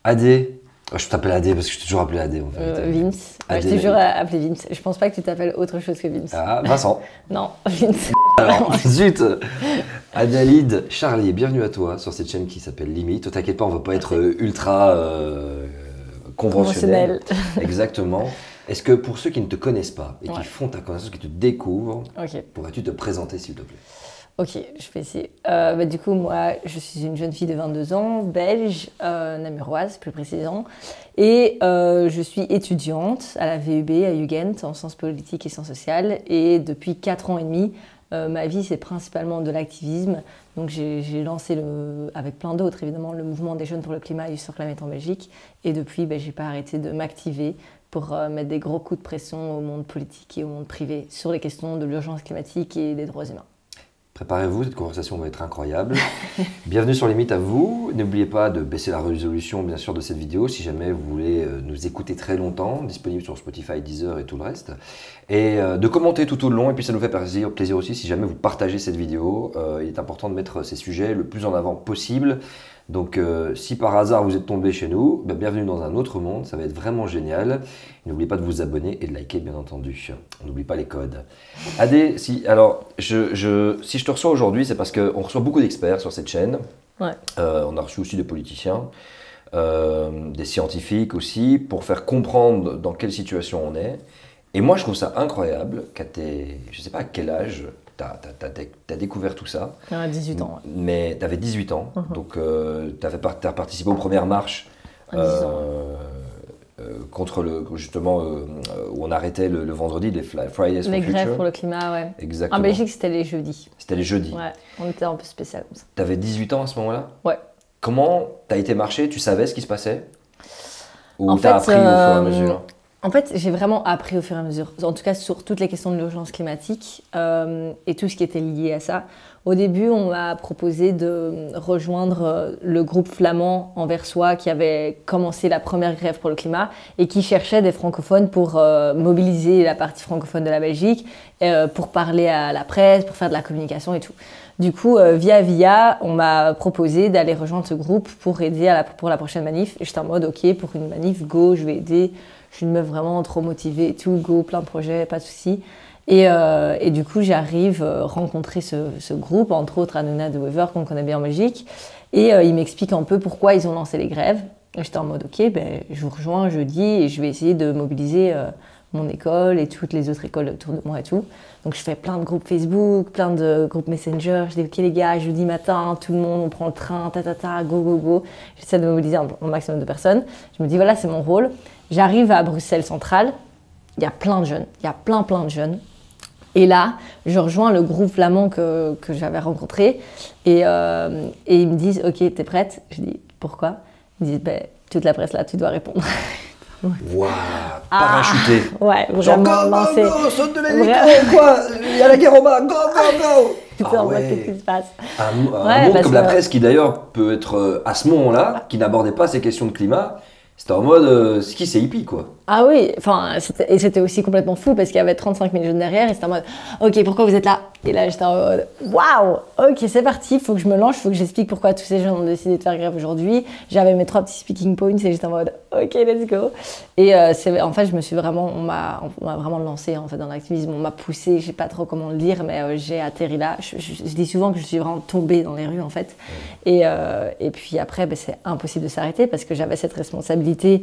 AD. Je t'appelle AD parce que je t'ai toujours appelé AD en fait. Vince. AD, Je t'ai toujours appelé Vince. Je pense pas que tu t'appelles autre chose que Vince. Ah, Vincent. Non, Vince. Alors, zut. Adalid, Charlie, bienvenue à toi sur cette chaîne qui s'appelle Limite. T'inquiète pas, on va pas être ultra conventionnel. Exactement. Est-ce que pour ceux qui ne te connaissent pas et qui font ta connaissance, qui te découvrent, pourrais-tu te présenter s'il te plaît? Ok, je vais essayer. Du coup, moi, je suis une jeune fille de 22 ans, belge, namuroise plus précisément, et je suis étudiante à la VUB, à UGent, en sciences politiques et sciences sociales, et depuis 4 ans et demi, ma vie, c'est principalement de l'activisme. Donc j'ai lancé, avec plein d'autres évidemment, le mouvement des jeunes pour le climat et sur Climate en Belgique, et depuis, j'ai pas arrêté de m'activer pour mettre des gros coups de pression au monde politique et au monde privé sur les questions de l'urgence climatique et des droits humains. Préparez-vous, cette conversation va être incroyable. Bienvenue sur Limite à vous. N'oubliez pas de baisser la résolution, bien sûr, de cette vidéo si jamais vous voulez nous écouter très longtemps, disponible sur Spotify, Deezer et tout le reste. Et de commenter tout au long, et puis ça nous fait plaisir aussi si jamais vous partagez cette vidéo. Il est important de mettre ces sujets le plus en avant possible. Donc si par hasard vous êtes tombé chez nous, bienvenue dans un autre monde, ça va être vraiment génial. N'oubliez pas de vous abonner et de liker bien entendu. On n'oublie pas les codes. Adé, si je te reçois aujourd'hui, c'est parce qu'on reçoit beaucoup d'experts sur cette chaîne. Ouais. On a reçu aussi des politiciens, des scientifiques aussi, pour faire comprendre dans quelle situation on est. Et moi je trouve ça incroyable qu'à je ne sais pas à quel âge, tu as découvert tout ça. À 18 ans. Ouais. Mais tu avais 18 ans, donc tu as participé aux premières marches contre justement où on arrêtait le vendredi, les Fridays for Future. Les grèves pour le climat, ouais. Exactement. En Belgique, c'était les jeudis. C'était les jeudis. Ouais, on était un peu spécial comme ça. Tu avais 18 ans à ce moment-là? Ouais. Comment tu as été marcher? Tu savais ce qui se passait? Ou tu as appris au fur et à mesure? En fait, j'ai vraiment appris au fur et à mesure, en tout cas sur toutes les questions de l'urgence climatique et tout ce qui était lié à ça. Au début, on m'a proposé de rejoindre le groupe flamand Anversois qui avait commencé la première grève pour le climat et qui cherchait des francophones pour mobiliser la partie francophone de la Belgique, pour parler à la presse, pour faire de la communication et tout. Du coup, via, on m'a proposé d'aller rejoindre ce groupe pour aider pour la prochaine manif. J'étais en mode, ok, pour une manif, go, je vais aider. Je suis une meuf vraiment trop motivée et tout, go, plein de projets, pas de soucis. Et du coup, j'arrive rencontrer ce groupe, entre autres Hanouna de Wever, qu'on connaît bien en Belgique. Et ils m'expliquent un peu pourquoi ils ont lancé les grèves. J'étais en mode, ok, je vous rejoins jeudi et je vais essayer de mobiliser mon école et toutes les autres écoles autour de moi et tout. Donc je fais plein de groupes Facebook, plein de groupes Messenger. Je dis, ok les gars, jeudi matin, tout le monde, on prend le train, go, go, go. J'essaie de mobiliser un maximum de personnes. Je me dis, voilà, c'est mon rôle. J'arrive à Bruxelles Centrale, il y a plein de jeunes, il y a plein de jeunes. Et là, je rejoins le groupe flamand que j'avais rencontré et ils me disent, ok, t'es prête? Je dis, pourquoi? Ils me disent, toute la presse là, tu dois répondre. Waouh, parachuté. Ouais, genre, vraiment go, go, saute de l'hélico, quoi, il y a la guerre au bas, go, go, go. Putain, qu'est-ce qui se passe? Un monde comme la presse qui d'ailleurs peut être à ce moment-là, qui n'abordait pas ces questions de climat, c'était en mode, c'est hippie quoi. Ah oui, c'était aussi complètement fou parce qu'il y avait 35 000 jeunes derrière et c'était en mode, ok, pourquoi vous êtes là? Et là, j'étais en mode, waouh, ok, c'est parti, il faut que je me lance, il faut que j'explique pourquoi tous ces jeunes ont décidé de faire grève aujourd'hui. J'avais mes 3 petits speaking points et j'étais en mode, ok, let's go. Et en fait, on m'a vraiment lancé en fait, dans l'activisme, on m'a poussé, je sais pas trop comment le dire, mais j'ai atterri là. Je dis souvent que je suis vraiment tombée dans les rues en fait. Et puis après, c'est impossible de s'arrêter parce que j'avais cette responsabilité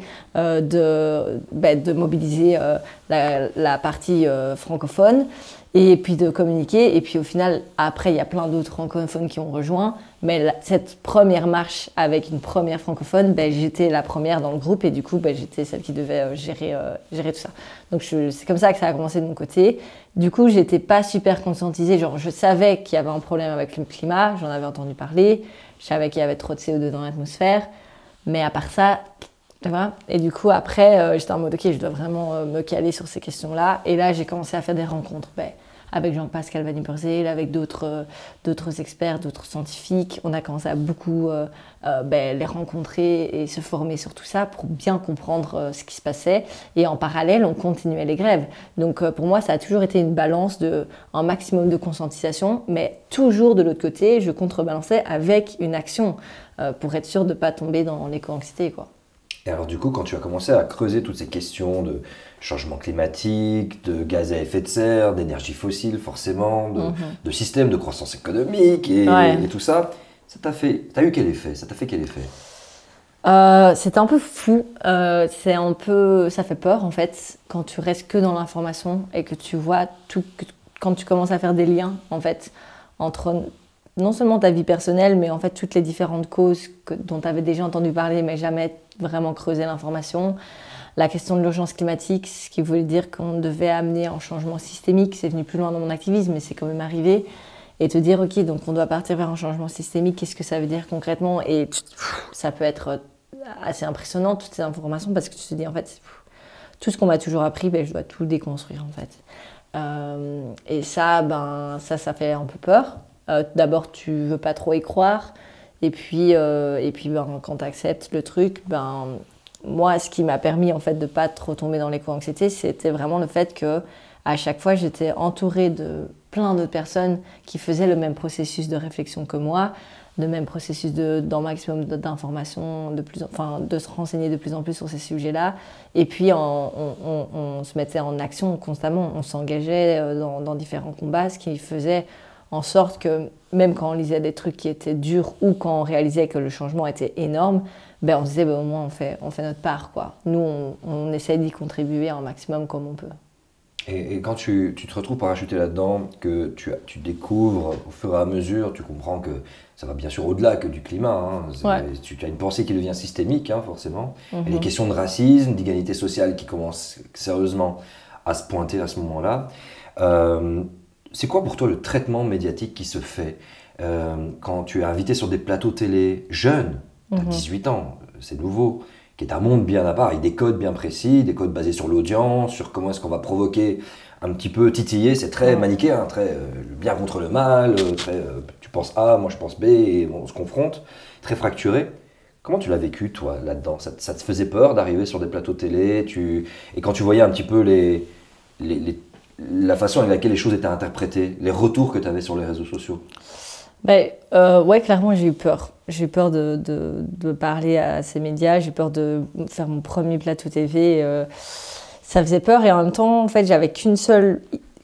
de mobiliser la partie francophone et puis de communiquer. Et puis au final, après, il y a plein d'autres francophones qui ont rejoint. Mais cette première marche avec une première francophone, j'étais la première dans le groupe et du coup, j'étais celle qui devait gérer tout ça. Donc c'est comme ça que ça a commencé de mon côté. Du coup, j'étais pas super conscientisée. Genre, je savais qu'il y avait un problème avec le climat, j'en avais entendu parler. Je savais qu'il y avait trop de CO2 dans l'atmosphère. Mais à part ça, tu vois. Et du coup, après, j'étais en mode, ok, je dois vraiment me caler sur ces questions-là. Et là, j'ai commencé à faire des rencontres avec Jean-Pascal Van Ypersel, avec d'autres experts, d'autres scientifiques. On a commencé à beaucoup les rencontrer et se former sur tout ça pour bien comprendre ce qui se passait. Et en parallèle, on continuait les grèves. Donc pour moi, ça a toujours été une balance un maximum de conscientisation, mais toujours de l'autre côté, je contrebalançais avec une action pour être sûre de ne pas tomber dans l'éco-anxiété, quoi. Et alors du coup, quand tu as commencé à creuser toutes ces questions de changement climatique, de gaz à effet de serre, d'énergie fossile forcément, de système de croissance économique et tout ça, t'as eu quel effet? Ça t'a fait quel effet? C'était un peu fou, ça fait peur en fait quand tu restes que dans l'information et que tu vois quand tu commences à faire des liens en fait entre non seulement ta vie personnelle mais en fait toutes les différentes causes dont tu avais déjà entendu parler mais jamais vraiment creusé l'information. La question de l'urgence climatique, ce qui voulait dire qu'on devait amener un changement systémique, c'est venu plus loin dans mon activisme mais c'est quand même arrivé. Et te dire, ok, donc on doit partir vers un changement systémique, qu'est-ce que ça veut dire concrètement? Et ça peut être assez impressionnant, toutes ces informations, parce que tu te dis, en fait, tout ce qu'on m'a toujours appris, ben, je dois tout déconstruire, en fait. Et ça, ça fait un peu peur. D'abord, tu veux pas trop y croire. Et puis quand tu acceptes le truc, moi, ce qui m'a permis, en fait, de pas trop tomber dans l'éco-anxiété, c'était vraiment le fait que à chaque fois, j'étais entourée de plein d'autres personnes qui faisaient le même processus de réflexion que moi, le même processus d'un maximum d'informations, de se renseigner de plus en plus sur ces sujets-là. Et puis, on se mettait en action constamment, on s'engageait dans différents combats, ce qui faisait en sorte que même quand on lisait des trucs qui étaient durs ou quand on réalisait que le changement était énorme, ben on se disait au moins on fait notre part, quoi. Nous, on essaie d'y contribuer un maximum comme on peut. Et quand tu te retrouves parachuté là-dedans, que tu découvres au fur et à mesure, tu comprends que ça va bien sûr au-delà que du climat. Hein. Ouais. Tu as une pensée qui devient systémique, hein, forcément. Et les questions de racisme, d'égalité sociale qui commencent sérieusement à se pointer à ce moment-là. C'est quoi pour toi le traitement médiatique qui se fait quand tu es invité sur des plateaux télé jeunes, tu as 18 ans, c'est nouveau, qui est un monde bien à part, avec des codes bien précis, des codes basés sur l'audience, sur comment est-ce qu'on va provoquer un petit peu, titiller, c'est très manichéen, très le bien contre le mal, tu penses A, moi je pense B, et on se confronte, très fracturé. Comment tu l'as vécu, toi, là-dedans? Ça te faisait peur d'arriver sur des plateaux télé et quand tu voyais un petit peu la façon avec laquelle les choses étaient interprétées, les retours que tu avais sur les réseaux sociaux? Ouais, clairement, j'ai eu peur. J'ai eu peur de parler à ces médias, j'ai eu peur de faire mon premier plateau TV. Ça faisait peur et en même temps, en fait, j'avais qu'une seule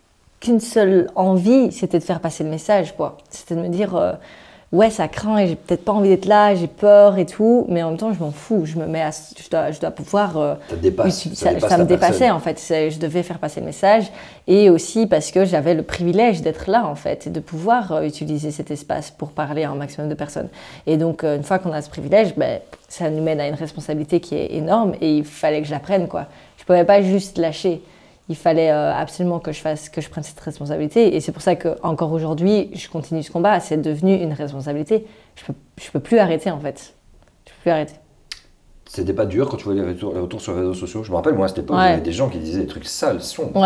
envie, c'était de faire passer le message, quoi. C'était de me dire, ouais, ça craint et j'ai peut-être pas envie d'être là, j'ai peur et tout, mais en même temps, je m'en fous. Je me mets je dois pouvoir. Ça te dépasse. Ça me dépassait, en fait. Je devais faire passer le message et aussi parce que j'avais le privilège d'être là, en fait, et de pouvoir utiliser cet espace pour parler à un maximum de personnes. Et donc, une fois qu'on a ce privilège, ça nous mène à une responsabilité qui est énorme et il fallait que je la prenne, quoi. Je pouvais pas juste lâcher. Il fallait absolument que je prenne cette responsabilité. Et c'est pour ça qu'encore aujourd'hui, je continue ce combat. C'est devenu une responsabilité. Je peux plus arrêter, en fait. Je peux plus arrêter. C'était pas dur quand tu voyais les retours sur les réseaux sociaux? Je me rappelle, moi, à cette époque, il y avait des gens qui disaient des trucs sales, sombres.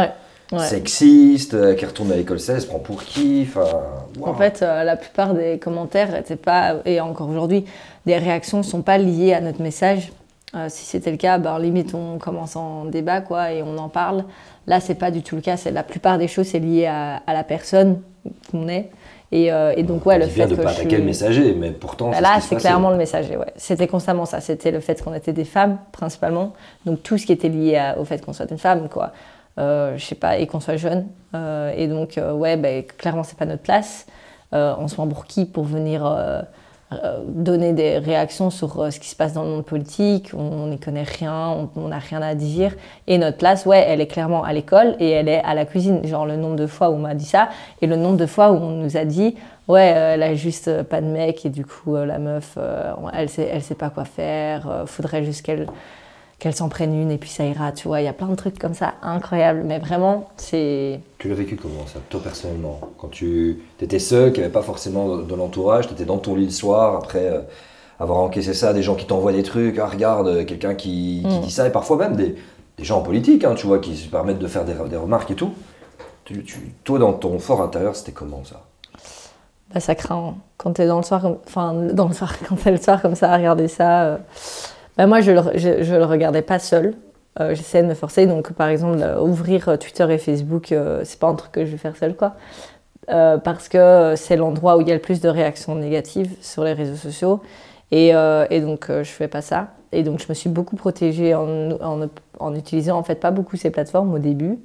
Sexistes, qui retournent à l'école 16, prend pour qui, wow. En fait, la plupart des commentaires n'étaient pas, et encore aujourd'hui, des réactions ne sont pas liées à notre message. Si c'était le cas, limite on commence en débat, quoi, et on en parle. Là, c'est pas du tout le cas. La plupart des choses, c'est lié à la personne qu'on est. Et donc, ouais, le fait de ne pas attaquer le messager, mais pourtant. Là, c'est clairement le messager, ouais. C'était constamment ça. C'était le fait qu'on était des femmes, principalement. Donc, tout ce qui était lié au fait qu'on soit une femme, quoi. Je sais pas, et qu'on soit jeune. Et donc, clairement, c'est pas notre place. On se prend pour qui pour venir donner des réactions sur ce qui se passe dans le monde politique, on n'y connaît rien, on n'a rien à dire. Et notre place, ouais, elle est clairement à l'école et elle est à la cuisine. Genre le nombre de fois où on m'a dit ça et le nombre de fois où on nous a dit ouais, elle a juste pas de mec et du coup la meuf, elle sait pas quoi faire, faudrait juste qu'elle s'en prenne une et puis ça ira, tu vois. Il y a plein de trucs comme ça incroyables, mais vraiment, c'est... Tu l'as vécu comment ça, toi personnellement? Quand tu étais seul, qu'il n'y avait pas forcément de l'entourage, tu étais dans ton lit le soir, après avoir encaissé ça, des gens qui t'envoient des trucs, ah regarde, quelqu'un qui dit ça, et parfois même des gens en politique, hein, tu vois, qui se permettent de faire des remarques et tout. Toi, dans ton fort intérieur, c'était comment ça? Ça craint. Quand t'es quand t'es le soir comme ça à regarder ça... moi, je le regardais pas seule. J'essayais de me forcer. Donc, par exemple, ouvrir Twitter et Facebook, c'est pas un truc que je vais faire seule, quoi. Parce que c'est l'endroit où il y a le plus de réactions négatives sur les réseaux sociaux. Et donc, je fais pas ça. Et donc, je me suis beaucoup protégée en utilisant en fait pas beaucoup ces plateformes au début.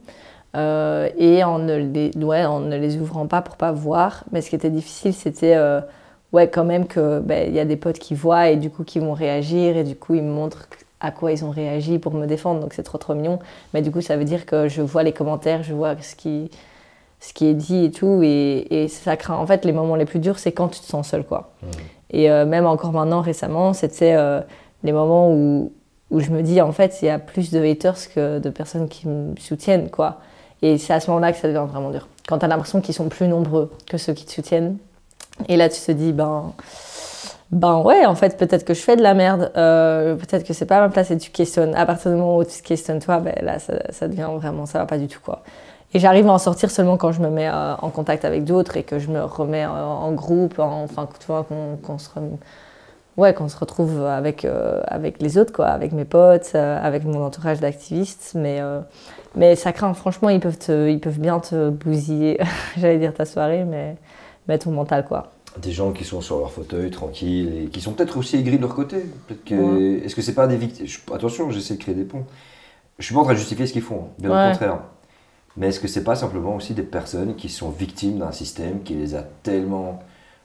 Et en ne les ouvrant pas pour pas voir. Mais ce qui était difficile, c'était quand même que y a des potes qui voient et du coup qui vont réagir et du coup ils me montrent à quoi ils ont réagi pour me défendre. Donc c'est trop mignon. Mais du coup ça veut dire que je vois les commentaires, je vois ce qui est dit et tout. Et ça craint. En fait, les moments les plus durs, c'est quand tu te sens seul, quoi. Et même encore maintenant, récemment, c'était les moments où je me dis, en fait, il y a plus de haters que de personnes qui me soutiennent, quoi. Et c'est à ce moment-là que ça devient vraiment dur. Quand tu as l'impression qu'ils sont plus nombreux que ceux qui te soutiennent. Et là, tu te dis, ouais, en fait, peut-être que je fais de la merde. Peut-être que c'est pas ma place et tu questionnes. À partir du moment où tu te questionnes toi, là, ça devient vraiment, ça va pas du tout, quoi. Et j'arrive à en sortir seulement quand je me mets en contact avec d'autres et que je me remets en groupe, enfin, tu vois, qu'on se retrouve avec les autres, quoi, avec mes potes, avec mon entourage d'activistes. Mais ça craint, franchement, ils peuvent bien te bousiller, j'allais dire ta soirée, mais ton mental, quoi. Des gens qui sont sur leur fauteuil, tranquilles, et qui sont peut-être aussi aigris de leur côté. Est-ce que c'est pas des victimes? Attention, j'essaie de créer des ponts. Je suis pas en train de justifier ce qu'ils font, bien au contraire. Mais est-ce que c'est pas simplement aussi des personnes qui sont victimes d'un système qui les a tellement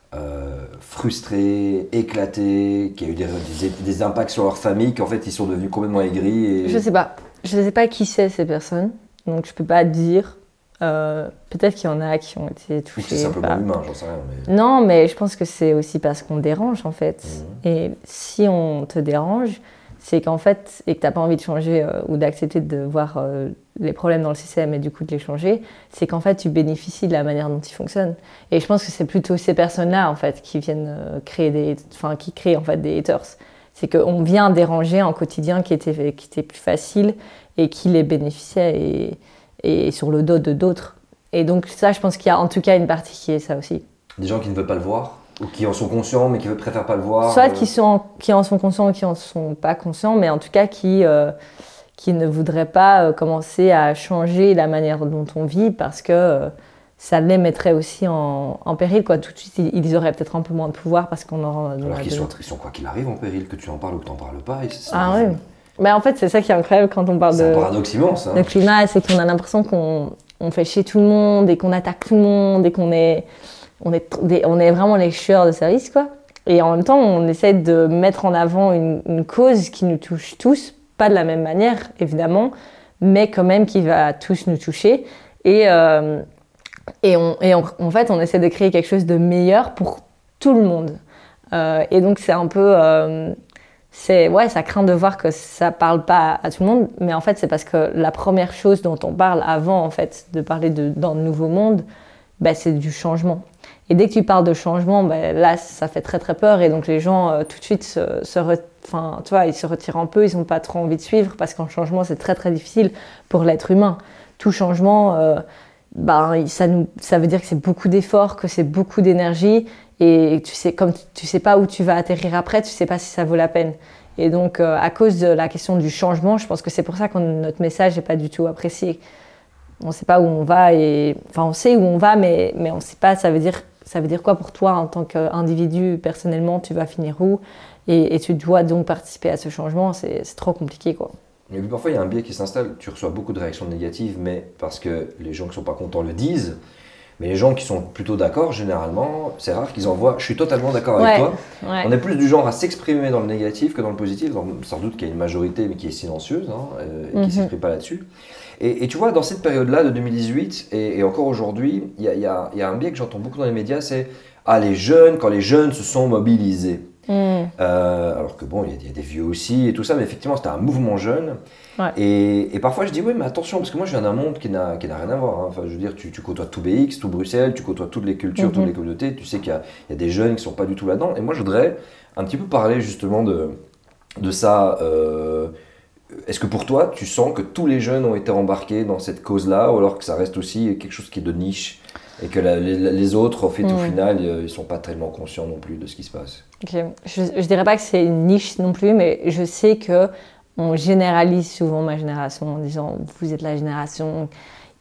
frustrés, éclatés, qui a eu des impacts sur leur famille, qu'en fait ils sont devenus complètement aigris et... Je sais pas. Je sais pas qui c'est ces personnes, donc je peux pas dire. Peut-être qu'il y en a qui ont été touchés. C'est simplement humain, j'en sais rien. Mais... Non, mais je pense que c'est aussi parce qu'on dérange en fait. Et si on te dérange, c'est qu'en fait, et que tu n'as pas envie de changer ou d'accepter de voir les problèmes dans le système et du coup de les changer, c'est qu'en fait, tu bénéficies de la manière dont ils fonctionnent. Et je pense que c'est plutôt ces personnes-là en fait qui viennent qui créent en fait des haters. C'est qu'on vient déranger un quotidien qui était plus facile et qui les bénéficiait et sur le dos de d'autres. Et donc ça, je pense qu'il y a en tout cas une partie qui est ça aussi. Des gens qui ne veulent pas le voir ou qui en sont conscients mais qui ne préfèrent pas le voir. Soit qui en sont conscients ou qui en sont pas conscients, mais en tout cas qui ne voudraient pas commencer à changer la manière dont on vit parce que ça les mettrait aussi en péril, quoi. Tout de suite, ils auraient peut-être un peu moins de pouvoir parce qu'on aura... Alors qu'ils sont quoi qu'il arrive en péril, que tu en parles ou que tu n'en parles pas. Oui. Mais en fait, c'est ça qui est incroyable quand on parle de... C'est un paradoxe immense. Le climat, c'est qu'on a l'impression qu'on fait chier tout le monde et qu'on attaque tout le monde et qu'on est vraiment les chieurs de service, quoi. Et en même temps, on essaie de mettre en avant une cause qui nous touche tous, pas de la même manière, évidemment, mais quand même qui va tous nous toucher. En fait, on essaie de créer quelque chose de meilleur pour tout le monde. Et donc, c'est un peu... ça craint de voir que ça parle pas à tout le monde, mais en fait, c'est parce que la première chose dont on parle avant, en fait, de parler dans le nouveau monde, c'est du changement. Et dès que tu parles de changement, là, ça fait très très peur. Et donc les gens, tout de suite, ils se retirent un peu, ils n'ont pas trop envie de suivre parce qu'un changement, c'est très très difficile pour l'être humain. Tout changement, ça veut dire que c'est beaucoup d'efforts, que c'est beaucoup d'énergie. Et comme tu sais pas où tu vas atterrir après, tu sais pas si ça vaut la peine. Et donc, à cause de la question du changement, je pense que c'est pour ça que notre message n'est pas du tout apprécié. On ne sait pas où on va, on sait où on va, mais on ne sait pas, ça veut dire quoi pour toi en tant qu'individu, personnellement, tu vas finir où et tu dois donc participer à ce changement, c'est trop compliqué, quoi. Mais parfois, il y a un biais qui s'installe, tu reçois beaucoup de réactions négatives, mais parce que les gens qui ne sont pas contents le disent, mais les gens qui sont plutôt d'accord, généralement, c'est rare qu'ils envoient « je suis totalement d'accord avec toi ». On est plus du genre à s'exprimer dans le négatif que dans le positif, sans doute qu'il y a une majorité, mais qui est silencieuse, et qui ne s'exprime pas là-dessus. Et tu vois, dans cette période-là de 2018 et encore aujourd'hui, il y a un biais que j'entends beaucoup dans les médias, c'est « ah, les jeunes, quand les jeunes se sont mobilisés ». Alors que bon, il y a des vieux aussi et tout ça, mais effectivement, c'était un mouvement jeune. Ouais. Et parfois, je dis, oui, mais attention, parce que moi, je viens d'un monde qui n'a rien à voir. Enfin, je veux dire, tu côtoies tout BX, tout Bruxelles, tu côtoies toutes les cultures, toutes les communautés, tu sais qu'il y a des jeunes qui ne sont pas du tout là-dedans. Et moi, je voudrais un petit peu parler justement de ça. Est-ce que pour toi, tu sens que tous les jeunes ont été embarqués dans cette cause-là, ou alors que ça reste aussi quelque chose qui est de niche et que les autres, au final, ils ne sont pas tellement conscients non plus de ce qui se passe? Okay. Je ne dirais pas que c'est une niche non plus, mais je sais qu'on généralise souvent ma génération en disant « vous êtes la génération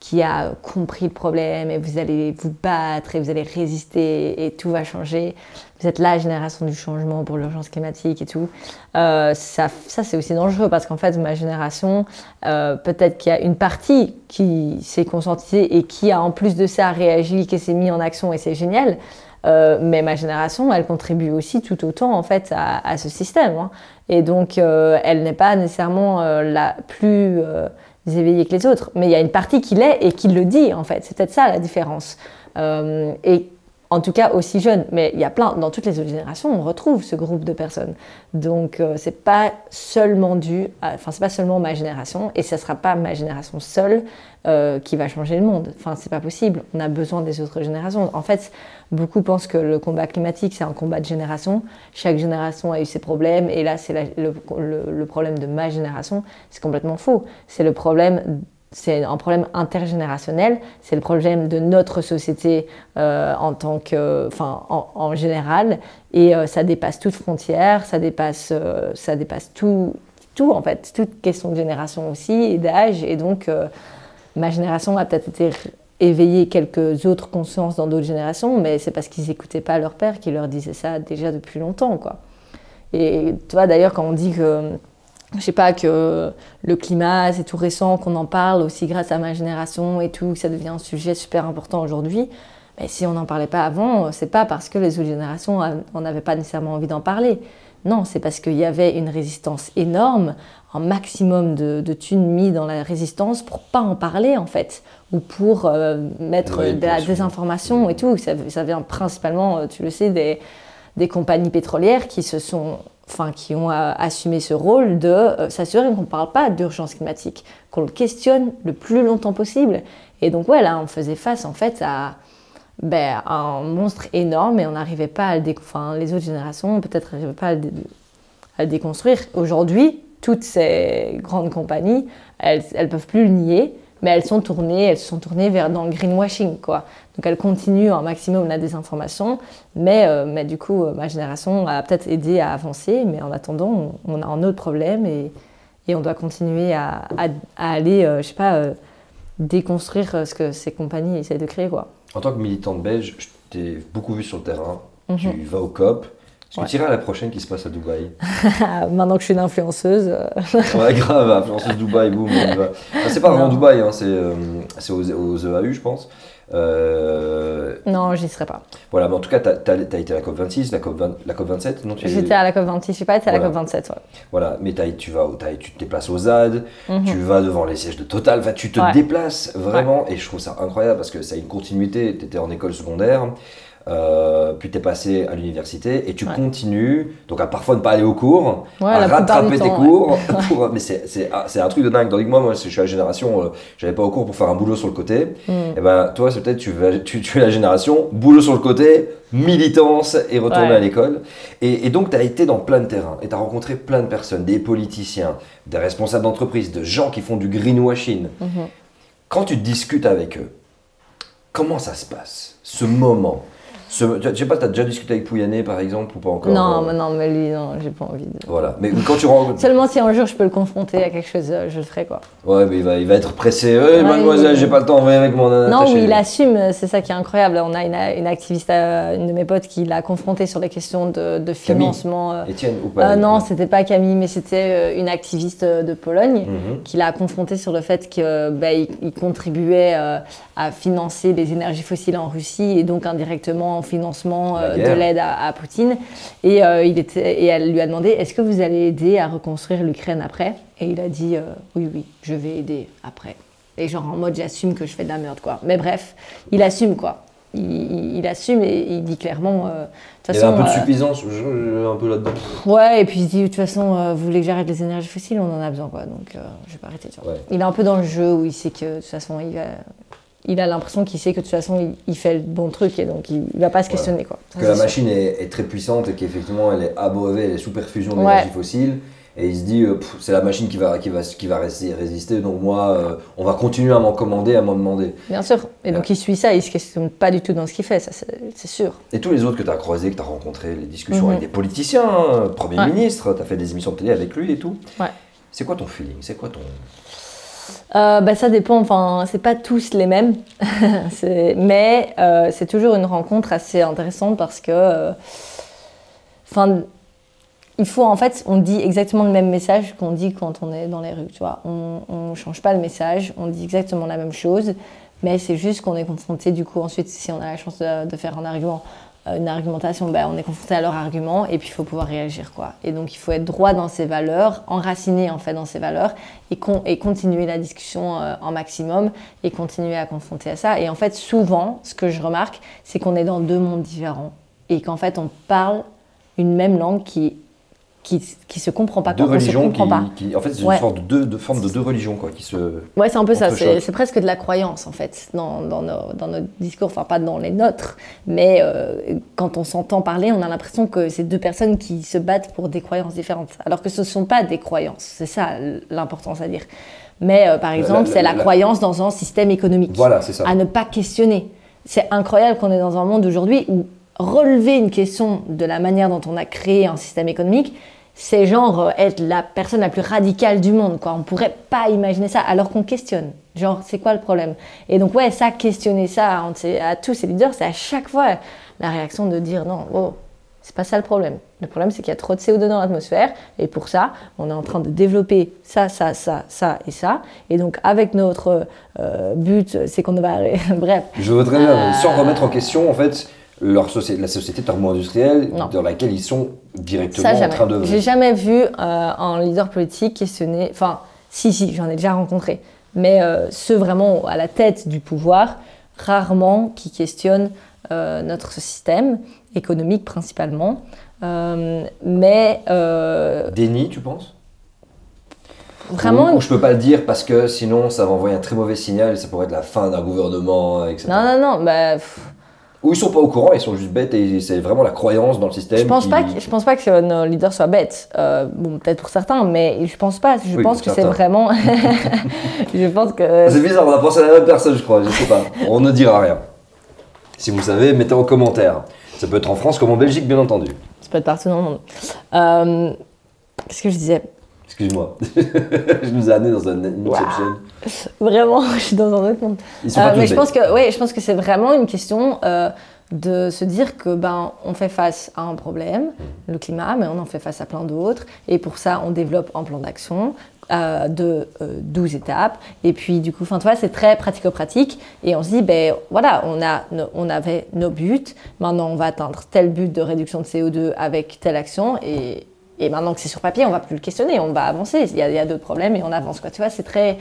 qui a compris le problème et vous allez vous battre et vous allez résister et tout va changer. Vous êtes la génération du changement pour l'urgence climatique et tout. Ça c'est aussi dangereux parce qu'en fait, ma génération, peut-être qu'il y a une partie qui s'est conscientisée et qui a en plus de ça réagi, qui s'est mis en action et c'est génial. Mais ma génération, elle contribue aussi tout autant en fait à ce système. Hein. Et donc, elle n'est pas nécessairement la plus éveillée que les autres. Mais il y a une partie qui l'est et qui le dit en fait. C'est peut-être ça la différence. Et en tout cas aussi jeune. Mais il y a plein, dans toutes les autres générations, on retrouve ce groupe de personnes. Donc, c'est pas seulement c'est pas seulement ma génération et ce sera pas ma génération seule qui va changer le monde. Enfin, c'est pas possible. On a besoin des autres générations. En fait, beaucoup pensent que le combat climatique, c'est un combat de génération. Chaque génération a eu ses problèmes et là, c'est le problème de ma génération. C'est complètement faux. C'est un problème intergénérationnel. C'est le problème de notre société en général. Et ça dépasse toute frontière. Ça dépasse tout en fait. Toute question de génération aussi et d'âge. Et donc, ma génération a peut-être été éveiller quelques autres consciences dans d'autres générations, mais c'est parce qu'ils n'écoutaient pas leur père qui leur disait ça déjà depuis longtemps, quoi. Et tu vois, d'ailleurs, quand on dit que, je sais pas, que le climat, c'est tout récent, qu'on en parle aussi grâce à ma génération et tout, que ça devient un sujet super important aujourd'hui, mais si on n'en parlait pas avant, c'est pas parce que les autres générations n'avaient pas nécessairement envie d'en parler. Non, c'est parce qu'il y avait une résistance énorme, un maximum de thunes mis dans la résistance pour pas en parler en fait, ou pour mettre de la désinformation et tout. Ça vient principalement, tu le sais, des compagnies pétrolières qui ont assumé ce rôle de s'assurer qu'on ne parle pas d'urgence climatique, qu'on le questionne le plus longtemps possible. Et donc ouais, là, on faisait face en fait à un monstre énorme et on n'arrivait pas à les autres générations peut-être n'arrivaient pas à le déconstruire. Aujourd'hui, toutes ces grandes compagnies, elles peuvent plus le nier, mais elles se sont tournées dans le greenwashing, quoi. Donc elles continuent un maximum la désinformation, mais du coup, ma génération a peut-être aidé à avancer, mais en attendant, on a un autre problème et on doit continuer à aller, déconstruire ce que ces compagnies essaient de créer, quoi. En tant que militante belge, je t'ai beaucoup vu sur le terrain. Tu vas au COP. Est-ce que tu iras à la prochaine qui se passe à Dubaï? Maintenant que je suis une influenceuse. Ouais, grave, influenceuse Dubaï, boum, on y va. Enfin, c'est pas vraiment Dubaï, hein, c'est aux EAU, je pense. Non, j'y serai pas. Voilà, mais en tout cas, t'as été à la COP26, la COP27, non? J'étais à la COP26, je suis pas été à la COP27, ouais. Voilà, mais tu te déplaces aux ZAD, tu vas devant les sièges de Total, enfin, tu te déplaces vraiment, et je trouve ça incroyable parce que ça a une continuité. Tu étais en école secondaire, puis tu es passé à l'université et tu continues, donc à parfois ne pas aller aux cours, à rattraper tes cours, mais c'est un truc de dingue. Tandis que moi je suis à la génération, j'allais pas aux cours pour faire un boulot sur le côté, et ben toi c'est peut-être tu es la génération, boulot sur le côté, militance et retourner à l'école. Et donc tu as été dans plein de terrains et tu as rencontré plein de personnes, des politiciens, des responsables d'entreprise, de gens qui font du greenwashing. Quand tu discutes avec eux, comment ça se passe, ce moment? Je sais pas, tu as déjà discuté avec Pouyanné par exemple ou pas encore? Non, mais lui, non, j'ai pas envie de. Voilà, mais quand tu rencontres. Seulement si un jour je peux le confronter à quelque chose, je le ferai, quoi. Ouais, mais il va être pressé. Mademoiselle, j'ai pas le temps, envoyer avec mon attaché. Non, mais il assume, c'est ça qui est incroyable. On a une activiste, une de mes potes, qui l'a confronté sur les questions de financement. Étienne ou pas? Non, c'était pas Camille, mais c'était une activiste de Pologne qui l'a confronté sur le fait qu'il contribuait à financer les énergies fossiles en Russie et donc indirectement financement de l'aide à Poutine et elle lui a demandé est-ce que vous allez aider à reconstruire l'Ukraine après, et il a dit oui je vais aider après, et genre en mode j'assume que je fais de la merde, quoi. Mais bref, il assume, quoi. Il assume et il dit clairement il y a un peu de suffisance un peu là-dedans. Ouais, et puis il dit de toute façon vous voulez que j'arrête les énergies fossiles, on en a besoin, quoi, donc je vais pas arrêter, tu vois. Il est un peu dans le jeu où il sait que de toute façon il a l'impression qu'il sait que de toute façon il fait le bon truc et donc il va pas se questionner, quoi. Que la machine est très puissante et qu'effectivement elle est abreuvée, elle est sous perfusion d'énergie fossile, et il se dit c'est la machine qui va résister, donc moi on va continuer à m'en commander, à m'en demander. Bien sûr, et donc il suit ça, il se questionne pas du tout dans ce qu'il fait, ça c'est sûr. Et tous les autres que tu as croisés, que tu as rencontrés, les discussions avec des politiciens, Premier ministre, tu as fait des émissions de télé avec lui et tout. C'est quoi ton feeling? C'est quoi ton... Ça dépend, enfin, c'est pas tous les mêmes, mais c'est toujours une rencontre assez intéressante parce que, il faut en fait, on dit exactement le même message qu'on dit quand on est dans les rues, tu vois. On change pas le message, on dit exactement la même chose, mais c'est juste qu'on est confronté, du coup, ensuite, si on a la chance de faire un argument, une argumentation, on est confronté à leur argument et puis il faut pouvoir réagir, quoi. Et donc il faut être droit dans ses valeurs, enraciné en fait dans ses valeurs et continuer la discussion en maximum et continuer à confronter à ça. Et en fait, souvent, ce que je remarque, c'est qu'on est dans deux mondes différents et qu'en fait, on parle une même langue qui se comprend pas. Deux religions en fait, c'est une Ouais. sorte de forme de deux religions, quoi, qui se... Ouais, c'est un peu ça. entrechoquent. C'est presque de la croyance, en fait, dans nos discours. Enfin, pas dans les nôtres, mais quand on s'entend parler, on a l'impression que c'est deux personnes qui se battent pour des croyances différentes. Alors que ce ne sont pas des croyances. C'est ça l'importance à dire. Mais par exemple, c'est la croyance dans un système économique. Voilà, c'est ça. À ne pas questionner. C'est incroyable qu'on est dans un monde aujourd'hui où relever une question de la manière dont on a créé un système économique, c'est genre être la personne la plus radicale du monde, quoi. On pourrait pas imaginer ça alors qu'on questionne. Genre, c'est quoi le problème? Et donc, ouais, ça, questionner ça à tous ces leaders, c'est à chaque fois la réaction de dire non, oh, c'est pas ça le problème. Le problème, c'est qu'il y a trop de CO2 dans l'atmosphère et pour ça, on est en train de développer ça et ça. Et donc, avec notre but, c'est qu'on va... Bref. Je voudrais bien, sans remettre en question, en fait, la société thermo-industrielle Non. dans laquelle ils sont directement Ça, en jamais. train de... J'ai jamais vu un leader politique questionner. Enfin, si, j'en ai déjà rencontré. Mais ceux vraiment à la tête du pouvoir, rarement qui questionnent notre système économique principalement. Mais Déni, tu penses? vraiment. Ou je peux pas le dire parce que sinon ça va envoyer un très mauvais signal et ça pourrait être la fin d'un gouvernement, etc. Non. Ou ils sont pas au courant, ils sont juste bêtes et c'est vraiment la croyance dans le système. Je pense pas que nos leaders soient bêtes. Bon, peut-être pour certains, mais je pense pas. Je pense que c'est vraiment. Je pense que. C'est bizarre, on a pensé à la même personne, je crois. Je sais pas. On ne dira rien. Si vous le savez, mettez en commentaire. Ça peut être en France comme en Belgique, bien entendu. Ça peut être partout dans le monde. Qu'est-ce que je disais? Excuse-moi. Je nous ai amené dans une inception. Vraiment, je suis dans un autre monde. Ils sont pas tous Mais je bêtes. pense que c'est vraiment une question de se dire que on fait face à un problème, le climat, mais on en fait face à plein d'autres. Et pour ça, on développe un plan d'action de 12 étapes. Et puis, du coup, tu vois, c'est très pratico-pratique. Et on se dit, voilà, on avait nos buts. Maintenant, on va atteindre tel but de réduction de CO2 avec telle action. Et maintenant que c'est sur papier, on va plus le questionner, on va avancer. Il y a d'autres problèmes et on avance, quoi. Tu vois,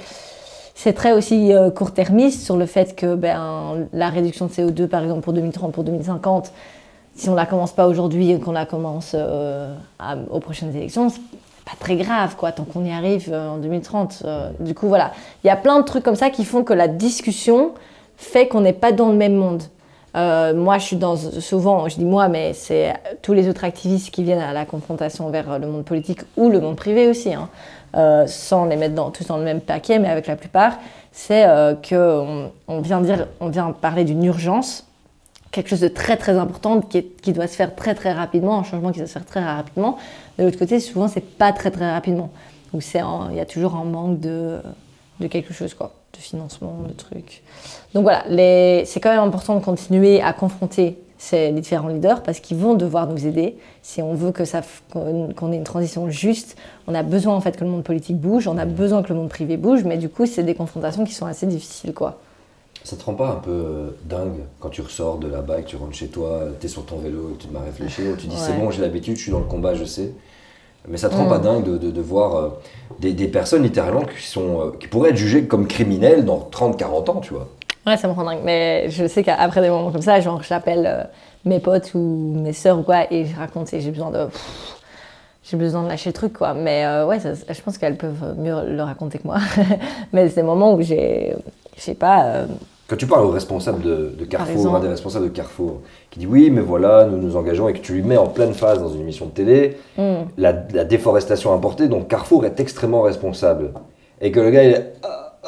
c'est très aussi court-termiste sur le fait que la réduction de CO2, par exemple, pour 2030, pour 2050, si on la commence pas aujourd'hui et qu'on la commence aux prochaines élections, c'est pas très grave, quoi, tant qu'on y arrive en 2030. Du coup, voilà. Il y a plein de trucs comme ça qui font que la discussion fait qu'on n'est pas dans le même monde. Moi, je suis souvent, je dis moi, mais c'est tous les autres activistes qui viennent à la confrontation vers le monde politique ou le monde privé aussi, hein, sans les mettre tous dans le même paquet, mais avec la plupart, c'est qu'on vient parler d'une urgence, quelque chose de très très important qui doit se faire très très rapidement, un changement qui doit se faire très rapidement. De l'autre côté, souvent, c'est pas très très rapidement, où il y a toujours un manque de quelque chose, quoi, de financement, de trucs. Donc voilà, c'est quand même important de continuer à confronter ces différents leaders parce qu'ils vont devoir nous aider. Si on veut qu'on ait une transition juste, on a besoin en fait que le monde politique bouge, on a besoin que le monde privé bouge, mais du coup, c'est des confrontations qui sont assez difficiles, quoi. Ça te rend pas un peu dingue quand tu ressors de là-bas et que tu rentres chez toi, t'es sur ton vélo et que tu te mets à réfléchir, tu dis c'est bon, j'ai l'habitude, je suis dans le combat, je sais. Mais ça te rend pas dingue de voir des personnes littéralement qui pourraient être jugées comme criminelles dans 30-40 ans, tu vois. Ouais, ça me rend dingue. Mais je sais qu'après des moments comme ça, genre j'appelle mes potes ou mes sœurs ou quoi et je raconte et j'ai besoin de lâcher le truc, quoi. Mais ouais, je pense qu'elles peuvent mieux le raconter que moi. Mais c'est des moments où je sais pas... Quand tu parles au responsable de Carrefour, un des responsables de Carrefour, qui dit oui, mais voilà, nous nous engageons et que tu lui mets en pleine phase dans une émission de télé, la déforestation importée, donc Carrefour est extrêmement responsable. Et que le gars, il est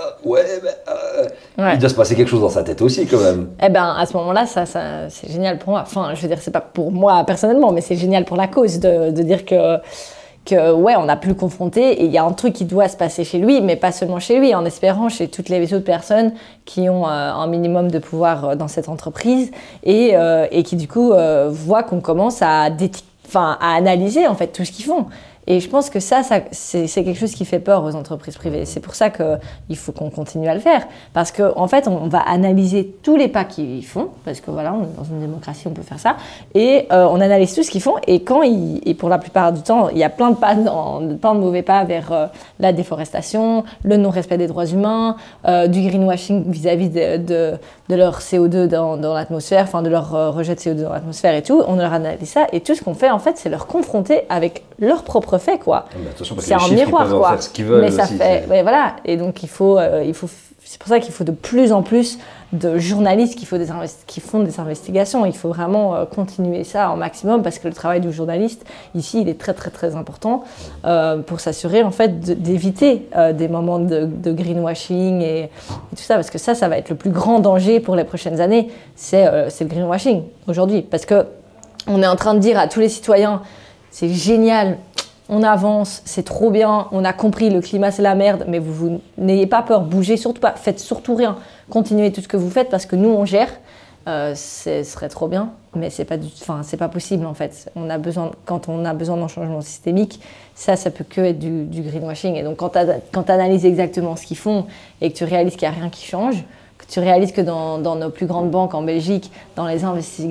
il doit se passer quelque chose dans sa tête aussi, quand même. Eh ben, à ce moment-là, ça c'est génial pour moi. Enfin, je veux dire, c'est pas pour moi personnellement, mais c'est génial pour la cause de dire que ouais, on n'a plus le confronté et il y a un truc qui doit se passer chez lui, mais pas seulement chez lui, en espérant chez toutes les autres personnes qui ont un minimum de pouvoir dans cette entreprise et qui du coup voient qu'on commence à analyser en fait tout ce qu'ils font. Et je pense que ça c'est quelque chose qui fait peur aux entreprises privées. C'est pour ça qu'il faut qu'on continue à le faire. Parce qu'en fait, on va analyser tous les pas qu'ils font, parce que voilà, on est dans une démocratie, on peut faire ça. Et on analyse tout ce qu'ils font. Et pour la plupart du temps, il y a plein de mauvais pas vers la déforestation, le non-respect des droits humains, du greenwashing vis-à-vis de leur CO2 dans l'atmosphère, enfin de leur rejet de CO2 dans l'atmosphère et tout. On leur analyse ça. Et tout ce qu'on fait, en fait, c'est leur confronter avec leur propre fait, quoi. C'est un miroir, quoi. Faire ce qu'ils veulent. Mais ça fait, ouais, voilà. Et donc c'est pour ça qu'il faut de plus en plus de journalistes qui font des investigations. Il faut vraiment continuer ça au maximum parce que le travail du journaliste ici, il est très très très important pour s'assurer en fait d'éviter des moments de greenwashing et tout ça, parce que ça va être le plus grand danger pour les prochaines années. C'est le greenwashing aujourd'hui, parce que on est en train de dire à tous les citoyens, c'est génial. On avance, c'est trop bien, on a compris, le climat c'est la merde, mais vous n'ayez pas peur, bougez surtout pas, faites surtout rien, continuez tout ce que vous faites parce que nous on gère, ce serait trop bien, mais c'est pas possible en fait. Quand on a besoin d'un changement systémique, ça peut que être du greenwashing. Et donc quand tu analyses exactement ce qu'ils font et que tu réalises qu'il n'y a rien qui change, que tu réalises que dans nos plus grandes banques en Belgique, dans les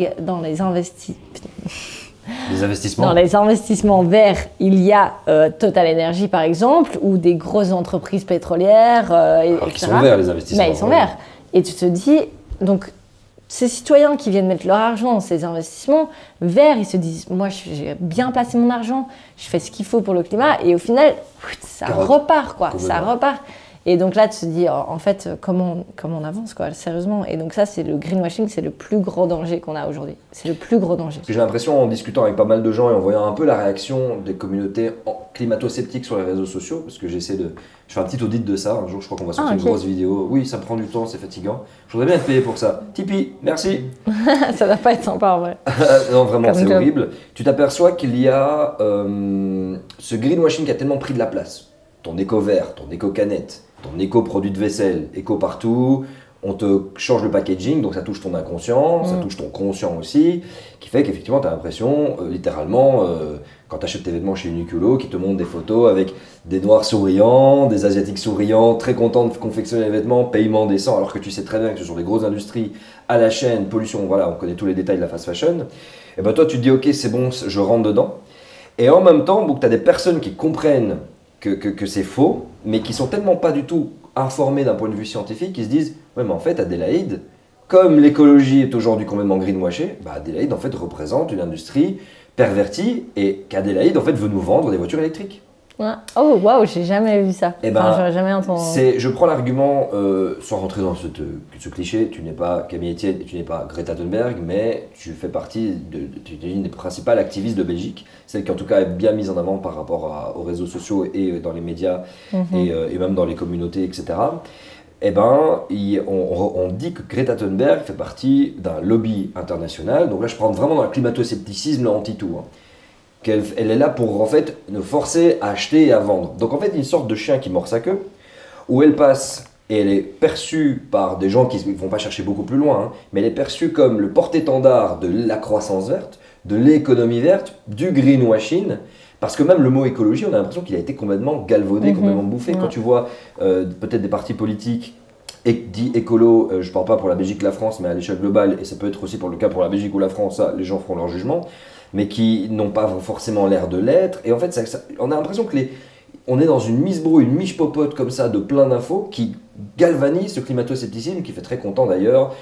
investissements verts, il y a Total Energy par exemple, ou des grosses entreprises pétrolières, alors qu'ils sont verts les investissements. Mais ils sont verts. Et tu te dis, donc ces citoyens qui viennent mettre leur argent dans ces investissements verts, ils se disent, moi j'ai bien placé mon argent, je fais ce qu'il faut pour le climat, et au final, ça repart, quoi, ça repart. Et donc là, tu te dis, en fait, comment on avance, quoi, sérieusement. Et donc ça, c'est le greenwashing, c'est le plus gros danger qu'on a aujourd'hui. C'est le plus gros danger. J'ai l'impression, en discutant avec pas mal de gens et en voyant un peu la réaction des communautés climato-sceptiques sur les réseaux sociaux, parce que je fais un petit audit de ça, un jour je crois qu'on va sortir une grosse vidéo. Oui, ça me prend du temps, c'est fatigant. Je voudrais bien être payé pour ça. Tipeee, merci. Ça va pas être sympa en vrai. Non, vraiment, c'est horrible. Tu t'aperçois qu'il y a ce greenwashing qui a tellement pris de la place. Ton éco-vert, ton éco-canette, ton éco-produit de vaisselle, éco partout, on te change le packaging, donc ça touche ton inconscient, ça touche ton conscient aussi, qui fait qu'effectivement tu as l'impression, littéralement, quand tu achètes tes vêtements chez Uniqlo, qui te montrent des photos avec des noirs souriants, des asiatiques souriants, très contents de confectionner les vêtements, paiement décent, alors que tu sais très bien que ce sont des grosses industries à la chaîne, pollution, voilà, on connaît tous les détails de la fast fashion. Et ben toi tu te dis ok c'est bon, je rentre dedans. Et en même temps, tu as des personnes qui comprennent que c'est faux, mais qui sont tellement pas du tout informés d'un point de vue scientifique, qu'ils se disent « Ouais, mais en fait, Adélaïde, comme l'écologie est aujourd'hui complètement greenwashée, bah Adélaïde, en fait, représente une industrie pervertie et qu'Adélaïde, en fait, veut nous vendre des voitures électriques. » Ouais. Oh, waouh, j'ai jamais vu ça. J'aurais jamais entendu. Je prends l'argument, sans rentrer dans ce cliché, tu n'es pas Camille Etienne et tu n'es pas Greta Thunberg, mais tu fais partie d'une des principales activistes de Belgique, celle qui en tout cas est bien mise en avant par rapport aux réseaux sociaux et dans les médias et même dans les communautés, etc. Eh ben, on dit que Greta Thunberg fait partie d'un lobby international, donc là je prends vraiment dans le climato-scepticisme, l'anti-tout. Elle est là pour en fait nous forcer à acheter et à vendre. Donc en fait, une sorte de chien qui mord sa queue, où elle passe et elle est perçue par des gens qui ne vont pas chercher beaucoup plus loin, mais elle est perçue comme le porte-étendard de la croissance verte, de l'économie verte, du greenwashing, parce que même le mot écologie, on a l'impression qu'il a été complètement galvaudé, complètement bouffé. Quand tu vois peut-être des partis politiques dit écolo, je ne parle pas pour la Belgique, la France, mais à l'échelle globale, et ça peut être aussi pour le cas pour la Belgique ou la France, ça, les gens feront leur jugement, mais qui n'ont pas forcément l'air de l'être. Et en fait, on a l'impression on est dans une mise-brouille, une miche-popote comme ça de plein d'infos qui galvanise ce climato-scepticisme qui fait très content d'ailleurs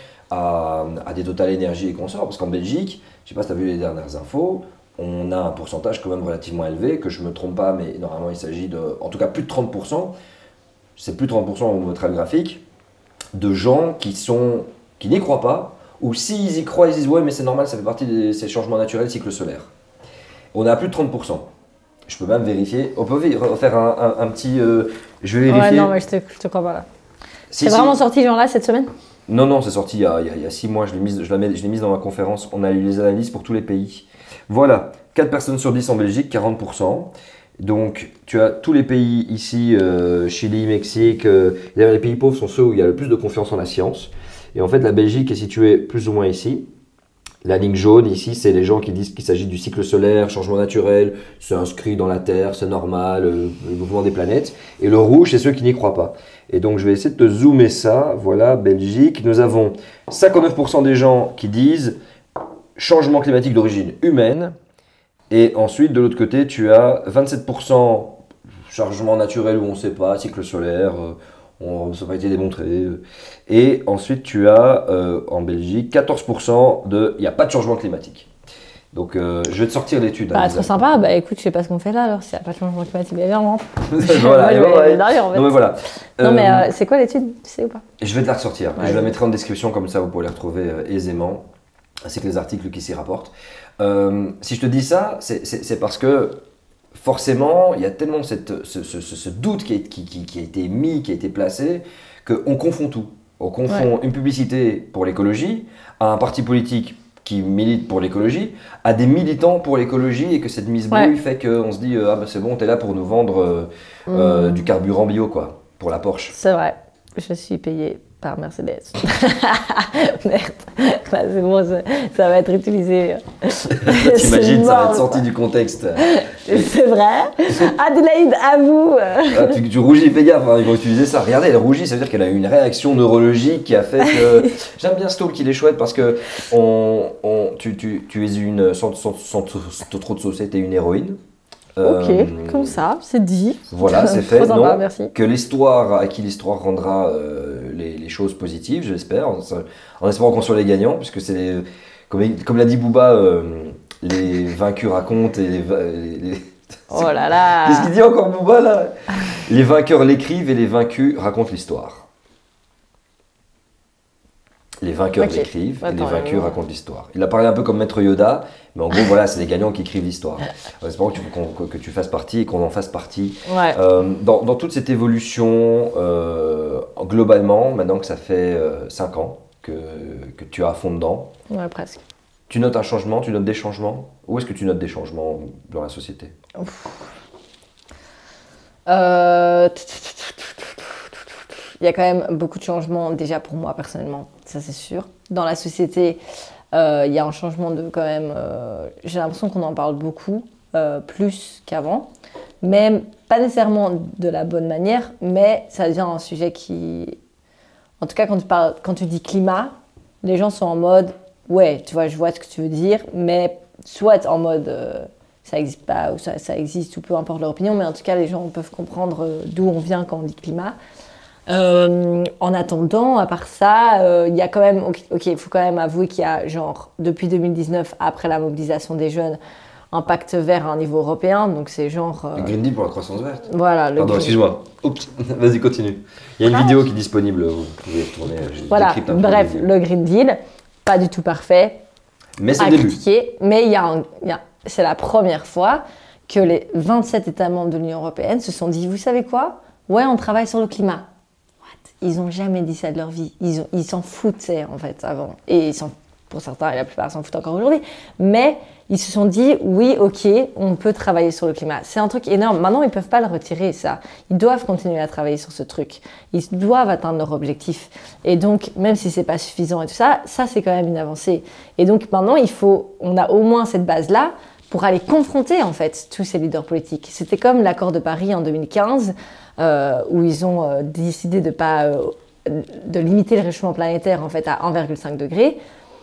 à des Total Energy et consorts. Parce qu'en Belgique, je ne sais pas si tu as vu les dernières infos, on a un pourcentage quand même relativement élevé, que je ne me trompe pas, mais normalement il s'agit de, en tout cas plus de 30%, c'est plus de 30% au niveau graphique, de gens qui n'y croient pas, ou s'ils y croient, ils disent ouais mais c'est normal, ça fait partie de ces changements naturels, cycle solaire. On est à plus de 30%. Je peux même vérifier. On peut faire un petit... je vais vérifier. Ouais, non, mais je te crois pas là. C'est vraiment sorti genre là cette semaine? Non, c'est sorti il y a 6 mois. Je l'ai mise dans ma conférence. On a eu les analyses pour tous les pays. Voilà, 4 personnes sur 10 en Belgique, 40%. Donc, tu as tous les pays ici, Chili, Mexique, les pays pauvres sont ceux où il y a le plus de confiance en la science. Et en fait, la Belgique est située plus ou moins ici. La ligne jaune ici, c'est les gens qui disent qu'il s'agit du cycle solaire, changement naturel, c'est inscrit dans la Terre, c'est normal, le mouvement des planètes. Et le rouge, c'est ceux qui n'y croient pas. Et donc, je vais essayer de te zoomer ça. Voilà, Belgique. Nous avons 59% des gens qui disent changement climatique d'origine humaine. Et ensuite, de l'autre côté, tu as 27% changement naturel où on ne sait pas, cycle solaire, ça n'a pas été démontré. Et ensuite, tu as en Belgique 14% de il n'y a pas de changement climatique. Donc, je vais te sortir l'étude. Bah, trop sympa. Bah écoute, je sais pas ce qu'on fait là alors, s'il n'y a pas de changement climatique. Mais viens, voilà, non, mais voilà. Non, mais c'est quoi l'étude? Tu sais ou pas? Je vais te la ressortir. Ouais. Je la mettrai en description, comme ça vous pourrez la retrouver aisément. Ainsi que les articles qui s'y rapportent. Si je te dis ça, c'est parce que forcément, il y a tellement ce doute qui a été mis, qui a été placé, qu'on confond tout. On confond une publicité pour l'écologie à un parti politique qui milite pour l'écologie, à des militants pour l'écologie, et que cette mise brouille fait qu'on se dit ah ben c'est bon, t'es là pour nous vendre du carburant bio quoi, pour la Porsche. C'est vrai, je suis payée par Mercedes. Merde, bah, c'est bon, ça va être utilisé. T'imagines, ça va être sorti du contexte. C'est vrai. Adélaïde, à vous. Ah, tu rougis, fais gaffe, hein, ils vont utiliser ça. Regardez, elle rougit, ça veut dire qu'elle a eu une réaction neurologique qui a fait que... J'aime bien Stall qu'il est chouette parce que tu es une, sans trop de saucer, t'es une héroïne. Ok, comme ça, c'est dit. Voilà, c'est fait. Trop sympa, merci. Que l'histoire, à qui l'histoire rendra les choses positives, j'espère, en espérant qu'on soit les gagnants, puisque c'est comme l'a dit Booba, les vaincus racontent et les Oh là là. Qu'est-ce qu'il dit encore Booba là? Les vainqueurs l'écrivent et les vaincus racontent l'histoire. Les vainqueurs l'écrivent et les vaincus racontent l'histoire. Il a parlé un peu comme Maître Yoda, mais en gros, voilà, c'est les gagnants qui écrivent l'histoire. J'espère que tu fasses partie et qu'on en fasse partie. Ouais. Dans toute cette évolution, globalement, maintenant que ça fait 5 ans que tu es à fond dedans, Ouais, presque. tu notes un changement, tu notes des changements? Où est-ce que tu notes des changements dans la société? Il y a quand même beaucoup de changements déjà pour moi personnellement, ça c'est sûr. Dans la société, il y a un changement de quand même... j'ai l'impression qu'on en parle beaucoup, plus qu'avant. Mais pas nécessairement de la bonne manière, mais ça devient un sujet qui... En tout cas, quand tu dis climat, les gens sont en mode... Ouais, tu vois, je vois ce que tu veux dire, mais soit en mode... ça n'existe pas, ou ça existe, ou peu importe leur opinion, mais en tout cas, les gens peuvent comprendre d'où on vient quand on dit climat. En attendant, à part ça, il y a quand même, ok, il faut quand même avouer qu'il y a, genre, depuis 2019, après la mobilisation des jeunes, un pacte vert à un niveau européen, donc c'est genre... Le Green Deal pour la croissance verte. Voilà. Pardon, excuse-moi. Oups, vas-y, continue. Il y a une vidéo qui est disponible, vous pouvez retourner. Voilà, bref, le Green Deal, pas du tout parfait, mais c'est à le début. critiquer, mais c'est la première fois que les 27 États membres de l'Union européenne se sont dit, vous savez quoi? Ouais, on travaille sur le climat. Ils n'ont jamais dit ça de leur vie. Ils s'en foutaient, en fait, avant. Et pour certains, et la plupart s'en foutent encore aujourd'hui. Mais ils se sont dit, oui, ok, on peut travailler sur le climat. C'est un truc énorme. Maintenant, ils ne peuvent pas le retirer, ça. Ils doivent continuer à travailler sur ce truc. Ils doivent atteindre leur objectif. Et donc, même si ce n'est pas suffisant et tout ça, c'est quand même une avancée. Et donc, maintenant, on a au moins cette base-là pour aller confronter, en fait, tous ces leaders politiques. C'était comme l'accord de Paris en 2015, où ils ont décidé de limiter le réchauffement planétaire en fait, à 1,5 degré.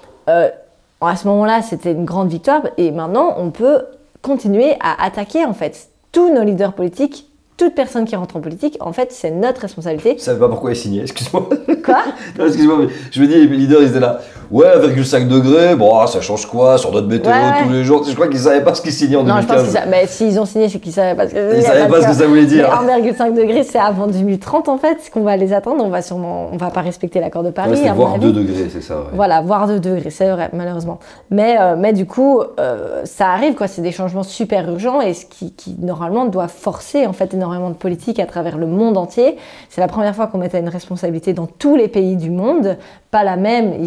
À ce moment-là, c'était une grande victoire et maintenant, on peut continuer à attaquer en fait tous nos leaders politiques. Toute personne qui rentre en politique, en fait, c'est notre responsabilité. Je ne savais pas pourquoi ils signaient, excuse-moi. Quoi? Non, excuse-moi, mais je me dis, les leaders, ils étaient là. Ouais, 1,5 degrés, bon, ça change quoi sur notre météo tous les jours? Je crois qu'ils ne savaient pas ce qu'ils signaient en 2015. Non, je pense mais s'ils ont signé, c'est qu'ils ne savaient pas ce que... Ils ne savaient pas ce que ça voulait dire. 1,5 degrés, c'est avant 2030, en fait, qu'on va les atteindre. On va pas respecter l'accord de Paris. C'est voire 2 degrés, c'est ça. Ouais. Voilà, voire 2 degrés, c'est vrai, malheureusement. Mais du coup, ça arrive, quoi. C'est des changements super urgents et ce qui normalement, doit forcer, en fait, énormément de politique à travers le monde entier. C'est la première fois qu'on mettait une responsabilité dans tous les pays du monde, pas la même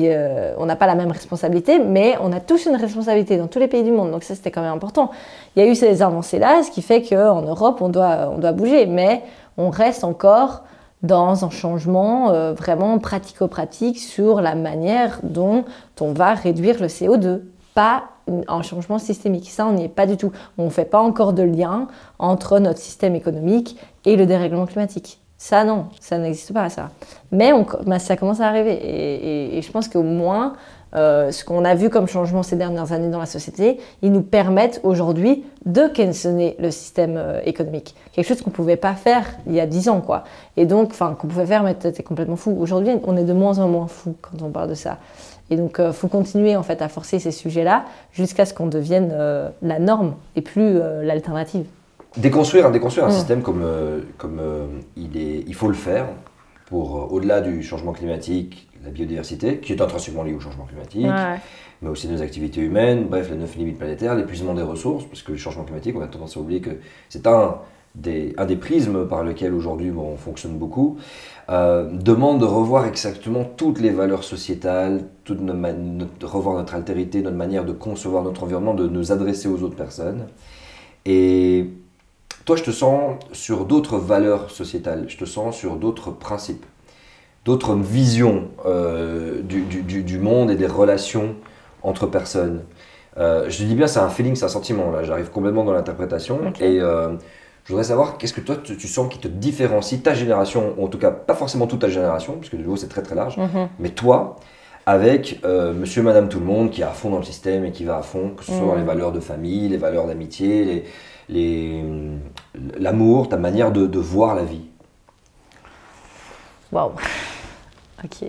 on n'a pas la même responsabilité, mais on a tous une responsabilité dans tous les pays du monde. Donc ça, c'était quand même important. Il y a eu ces avancées-là, ce qui fait qu'en Europe, on doit bouger. Mais on reste encore dans un changement vraiment pratico-pratique sur la manière dont on va réduire le CO2. Pas un changement systémique. Ça, on n'y est pas du tout. On ne fait pas encore de lien entre notre système économique et le dérèglement climatique. Ça, non, ça n'existe pas, ça. Mais ça commence à arriver. Et je pense qu'au moins, ce qu'on a vu comme changement ces dernières années dans la société, ils nous permettent aujourd'hui de questionner le système économique. Quelque chose qu'on ne pouvait pas faire il y a 10 ans, quoi. Et donc, qu'on pouvait faire, mais c'était complètement fou. Aujourd'hui, on est de moins en moins fou quand on parle de ça. Et donc, il faut continuer en fait, à forcer ces sujets-là jusqu'à ce qu'on devienne la norme et plus l'alternative. Déconstruire un système comme il faut le faire pour, au-delà du changement climatique, la biodiversité, qui est intrinsèquement liée au changement climatique, mais aussi nos activités humaines, bref, les 9 limites planétaires, l'épuisement des ressources, parce que le changement climatique, on a tendance à oublier que c'est un des prismes par lesquels aujourd'hui on fonctionne beaucoup, demande de revoir exactement toutes les valeurs sociétales, revoir notre altérité, notre manière de concevoir notre environnement, de nous adresser aux autres personnes. Et toi, je te sens sur d'autres valeurs sociétales, je te sens sur d'autres principes, d'autres visions du monde et des relations entre personnes. Je te dis bien, c'est un feeling, c'est un sentiment, là, j'arrive complètement dans l'interprétation. Okay. Et je voudrais savoir, qu'est-ce que toi, tu sens qui te différencie, ta génération, ou en tout cas, pas forcément toute ta génération, parce que de nouveau, c'est très très large, mais toi, avec monsieur, madame, tout le monde, qui est à fond dans le système et qui va à fond, que ce soit dans les valeurs de famille, les valeurs d'amitié, l'amour, ta manière de voir la vie. Waouh. Ok.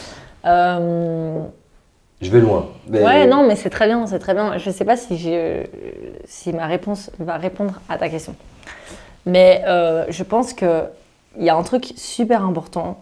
Je vais loin. Mais... Ouais, non, mais c'est très bien, c'est très bien. Je ne sais pas si ma réponse va répondre à ta question. Mais je pense qu'il y a un truc super important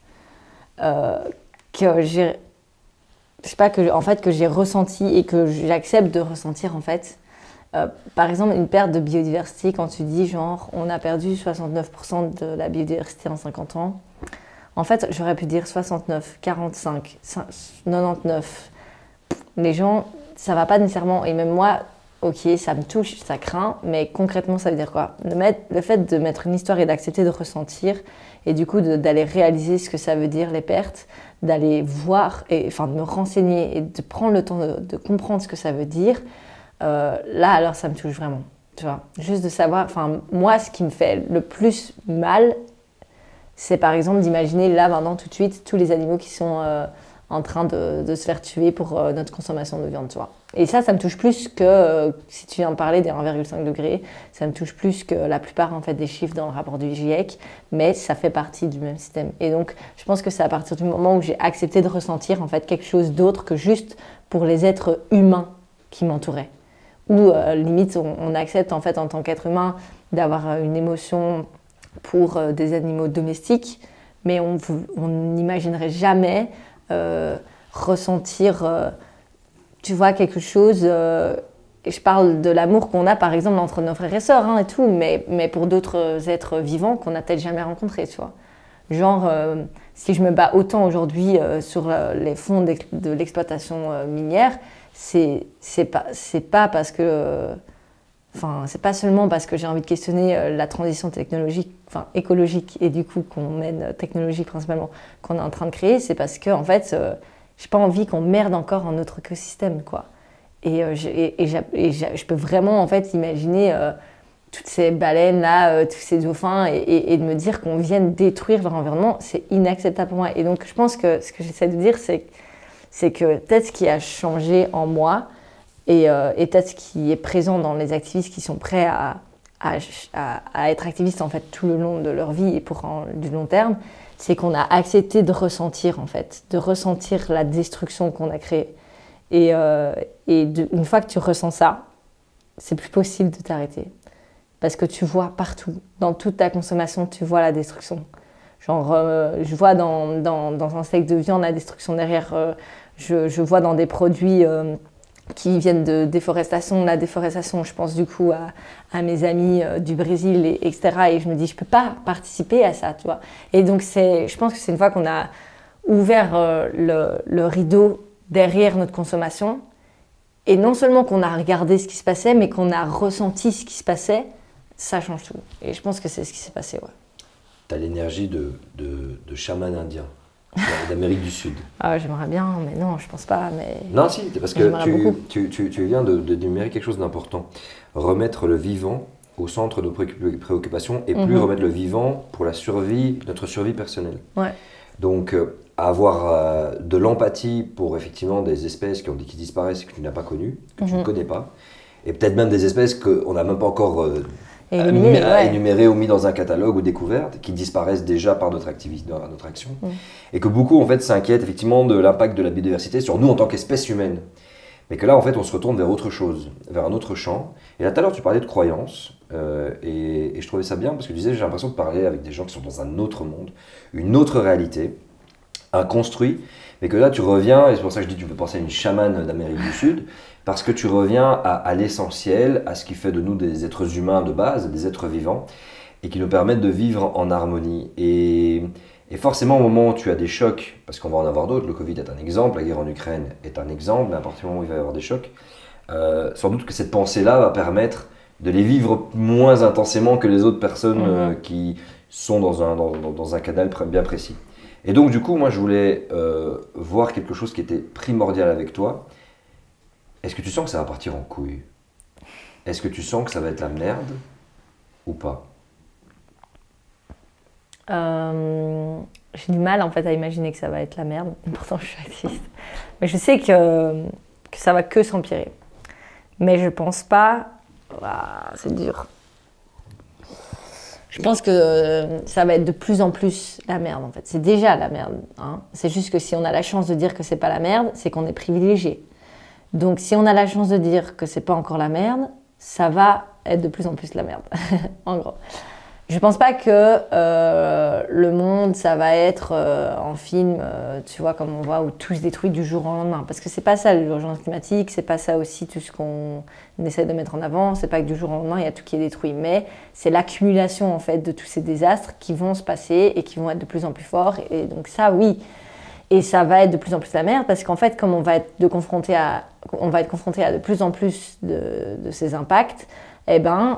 que j'ai... Je sais pas, que j'ai ressenti et que j'accepte de ressentir en fait. Par exemple, une perte de biodiversité, quand tu dis genre on a perdu 69% de la biodiversité en 50 ans, en fait j'aurais pu dire 69, 45, 99. Les gens, ça va pas nécessairement, et même moi, ok, ça me touche, ça craint, mais concrètement ça veut dire quoi? Le fait de mettre une histoire et d'accepter de ressentir, et du coup d'aller réaliser ce que ça veut dire les pertes, d'aller voir, de me renseigner et de prendre le temps de comprendre ce que ça veut dire, là alors ça me touche vraiment, tu vois. Juste de savoir, moi ce qui me fait le plus mal, c'est par exemple d'imaginer là maintenant tout de suite tous les animaux qui sont en train de se faire tuer pour notre consommation de viande, tu vois. Et ça me touche plus que, si tu viens de parler des 1,5 degrés, ça me touche plus que la plupart en fait, des chiffres dans le rapport du GIEC, mais ça fait partie du même système. Et donc, je pense que c'est à partir du moment où j'ai accepté de ressentir en fait, quelque chose d'autre que juste pour les êtres humains qui m'entouraient. Ou limite, on accepte en fait en tant qu'être humain d'avoir une émotion pour des animaux domestiques, mais on n'imaginerait jamais ressentir, tu vois, quelque chose. Et je parle de l'amour qu'on a, par exemple, entre nos frères et sœurs et tout, mais pour d'autres êtres vivants qu'on n'a peut-être jamais rencontrés, tu vois. Genre, si je me bats autant aujourd'hui sur les fonds de l'exploitation minière, c'est pas parce que... c'est pas seulement parce que j'ai envie de questionner la transition écologique et du coup qu'on mène technologie principalement qu'on est en train de créer, c'est parce que en fait, j'ai pas envie qu'on merde encore un autre écosystème, quoi. Et je peux vraiment en fait imaginer toutes ces baleines là, tous ces dauphins et de me dire qu'on vienne détruire leur environnement, c'est inacceptable pour moi. Et donc je pense que ce que j'essaie de dire, c'est que peut-être ce qui a changé en moi et peut-être ce qui est présent dans les activistes qui sont prêts à être activistes en fait tout le long de leur vie et pour du long terme, c'est qu'on a accepté de ressentir en fait, de ressentir la destruction qu'on a créée. Et une fois que tu ressens ça, c'est plus possible de t'arrêter. Parce que tu vois partout, dans toute ta consommation, tu vois la destruction. Genre, je vois dans un steak de viande la destruction derrière. Je vois dans des produits qui viennent de déforestation. La déforestation, je pense du coup à mes amis du Brésil, etc. Et je me dis, je ne peux pas participer à ça, tu vois. Et donc, je pense que c'est une fois qu'on a ouvert le rideau derrière notre consommation. Et non seulement qu'on a regardé ce qui se passait, mais qu'on a ressenti ce qui se passait, ça change tout. Et je pense que c'est ce qui s'est passé, ouais. Tu as l'énergie de chaman indien, d'Amérique du Sud. Ah, j'aimerais bien, mais non, je pense pas. Mais... Non, si, parce que tu viens de numérer quelque chose d'important. Remettre le vivant au centre de nos préoccupations et plus remettre le vivant pour la survie, notre survie personnelle. Ouais. Donc, avoir de l'empathie pour effectivement des espèces qui disparaissent et que tu n'as pas connues, que tu ne connais pas, et peut-être même des espèces qu'on n'a même pas encore énumérées ou mis dans un catalogue ou découvertes, qui disparaissent déjà par notre activité, notre action, et que beaucoup en fait s'inquiètent effectivement de l'impact de la biodiversité sur nous en tant qu'espèce humaine. Mais que là en fait on se retourne vers autre chose, vers un autre champ. Et là tout à l'heure tu parlais de croyances, et je trouvais ça bien parce que tu disais j'ai l'impression de parler avec des gens qui sont dans un autre monde, une autre réalité, un construit, mais que là tu reviens, et c'est pour ça que je dis tu peux penser à une chamane d'Amérique du Sud, parce que tu reviens à l'essentiel, à ce qui fait de nous des êtres humains de base, des êtres vivants, et qui nous permettent de vivre en harmonie. Et forcément, au moment où tu as des chocs, parce qu'on va en avoir d'autres, le Covid est un exemple, la guerre en Ukraine est un exemple, mais à partir du moment où il va y avoir des chocs, sans doute que cette pensée-là va permettre de les vivre moins intensément que les autres personnes qui sont dans un canal bien précis. Et donc, du coup, moi, je voulais voir quelque chose qui était primordial avec toi. Est-ce que tu sens que ça va partir en couille? Est-ce que tu sens que ça va être la merde ou pas? J'ai du mal en fait à imaginer que ça va être la merde, pourtant je suis activiste. Mais je sais que ça va que s'empirer. Mais je pense pas... c'est dur. Je pense que ça va être de plus en plus la merde en fait. C'est déjà la merde. Hein. C'est juste que si on a la chance de dire que c'est pas la merde, c'est qu'on est privilégié. Donc si on a la chance de dire que c'est pas encore la merde, ça va être de plus en plus la merde, en gros. Je pense pas que le monde, ça va être en film, tu vois, comme on voit, où tout se détruit du jour au lendemain. Parce que c'est pas ça l'urgence climatique, c'est pas ça aussi tout ce qu'on essaie de mettre en avant, c'est pas que du jour au lendemain, il y a tout qui est détruit. Mais c'est l'accumulation, en fait, de tous ces désastres qui vont se passer et qui vont être de plus en plus forts. Et donc ça, oui. Et ça va être de plus en plus la merde parce qu'en fait, comme on va être confronté à de plus en plus de ces impacts, eh ben,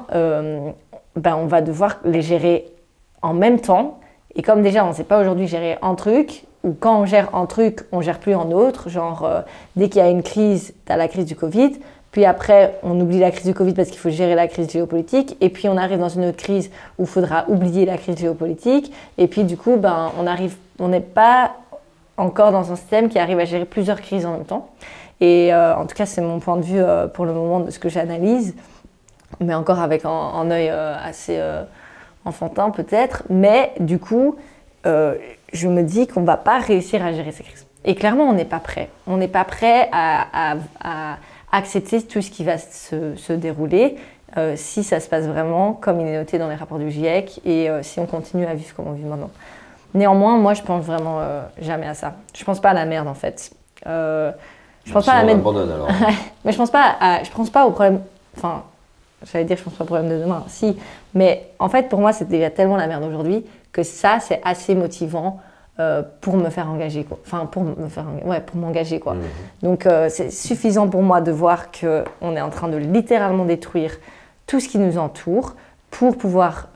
on va devoir les gérer en même temps. Et comme déjà, on ne sait pas aujourd'hui gérer un truc, ou quand on gère un truc, on ne gère plus un autre. Genre, dès qu'il y a une crise, tu as la crise du Covid. Puis après, on oublie la crise du Covid parce qu'il faut gérer la crise géopolitique. Et puis, on arrive dans une autre crise où il faudra oublier la crise géopolitique. Et puis, du coup, on n'est pas encore dans un système qui arrive à gérer plusieurs crises en même temps. Et en tout cas, c'est mon point de vue pour le moment de ce que j'analyse, mais encore avec un œil assez enfantin peut-être. Mais du coup, je me dis qu'on ne va pas réussir à gérer ces crises. Et clairement, on n'est pas prêt. On n'est pas prêt à accepter tout ce qui va se dérouler si ça se passe vraiment comme il est noté dans les rapports du GIEC et si on continue à vivre comme on vit maintenant. Néanmoins, moi, je pense vraiment jamais à ça. Je pense pas à la merde, en fait. Je pense pas à la merde. Alors. Mais je pense pas au problème. Enfin, j'allais dire, je pense pas au problème de demain. Si, mais en fait, pour moi, c'est déjà tellement la merde aujourd'hui que ça, c'est assez motivant pour me faire engager, quoi. Enfin, pour m'engager, quoi. Donc, c'est suffisant pour moi de voir que on est en train de littéralement détruire tout ce qui nous entoure pour pouvoir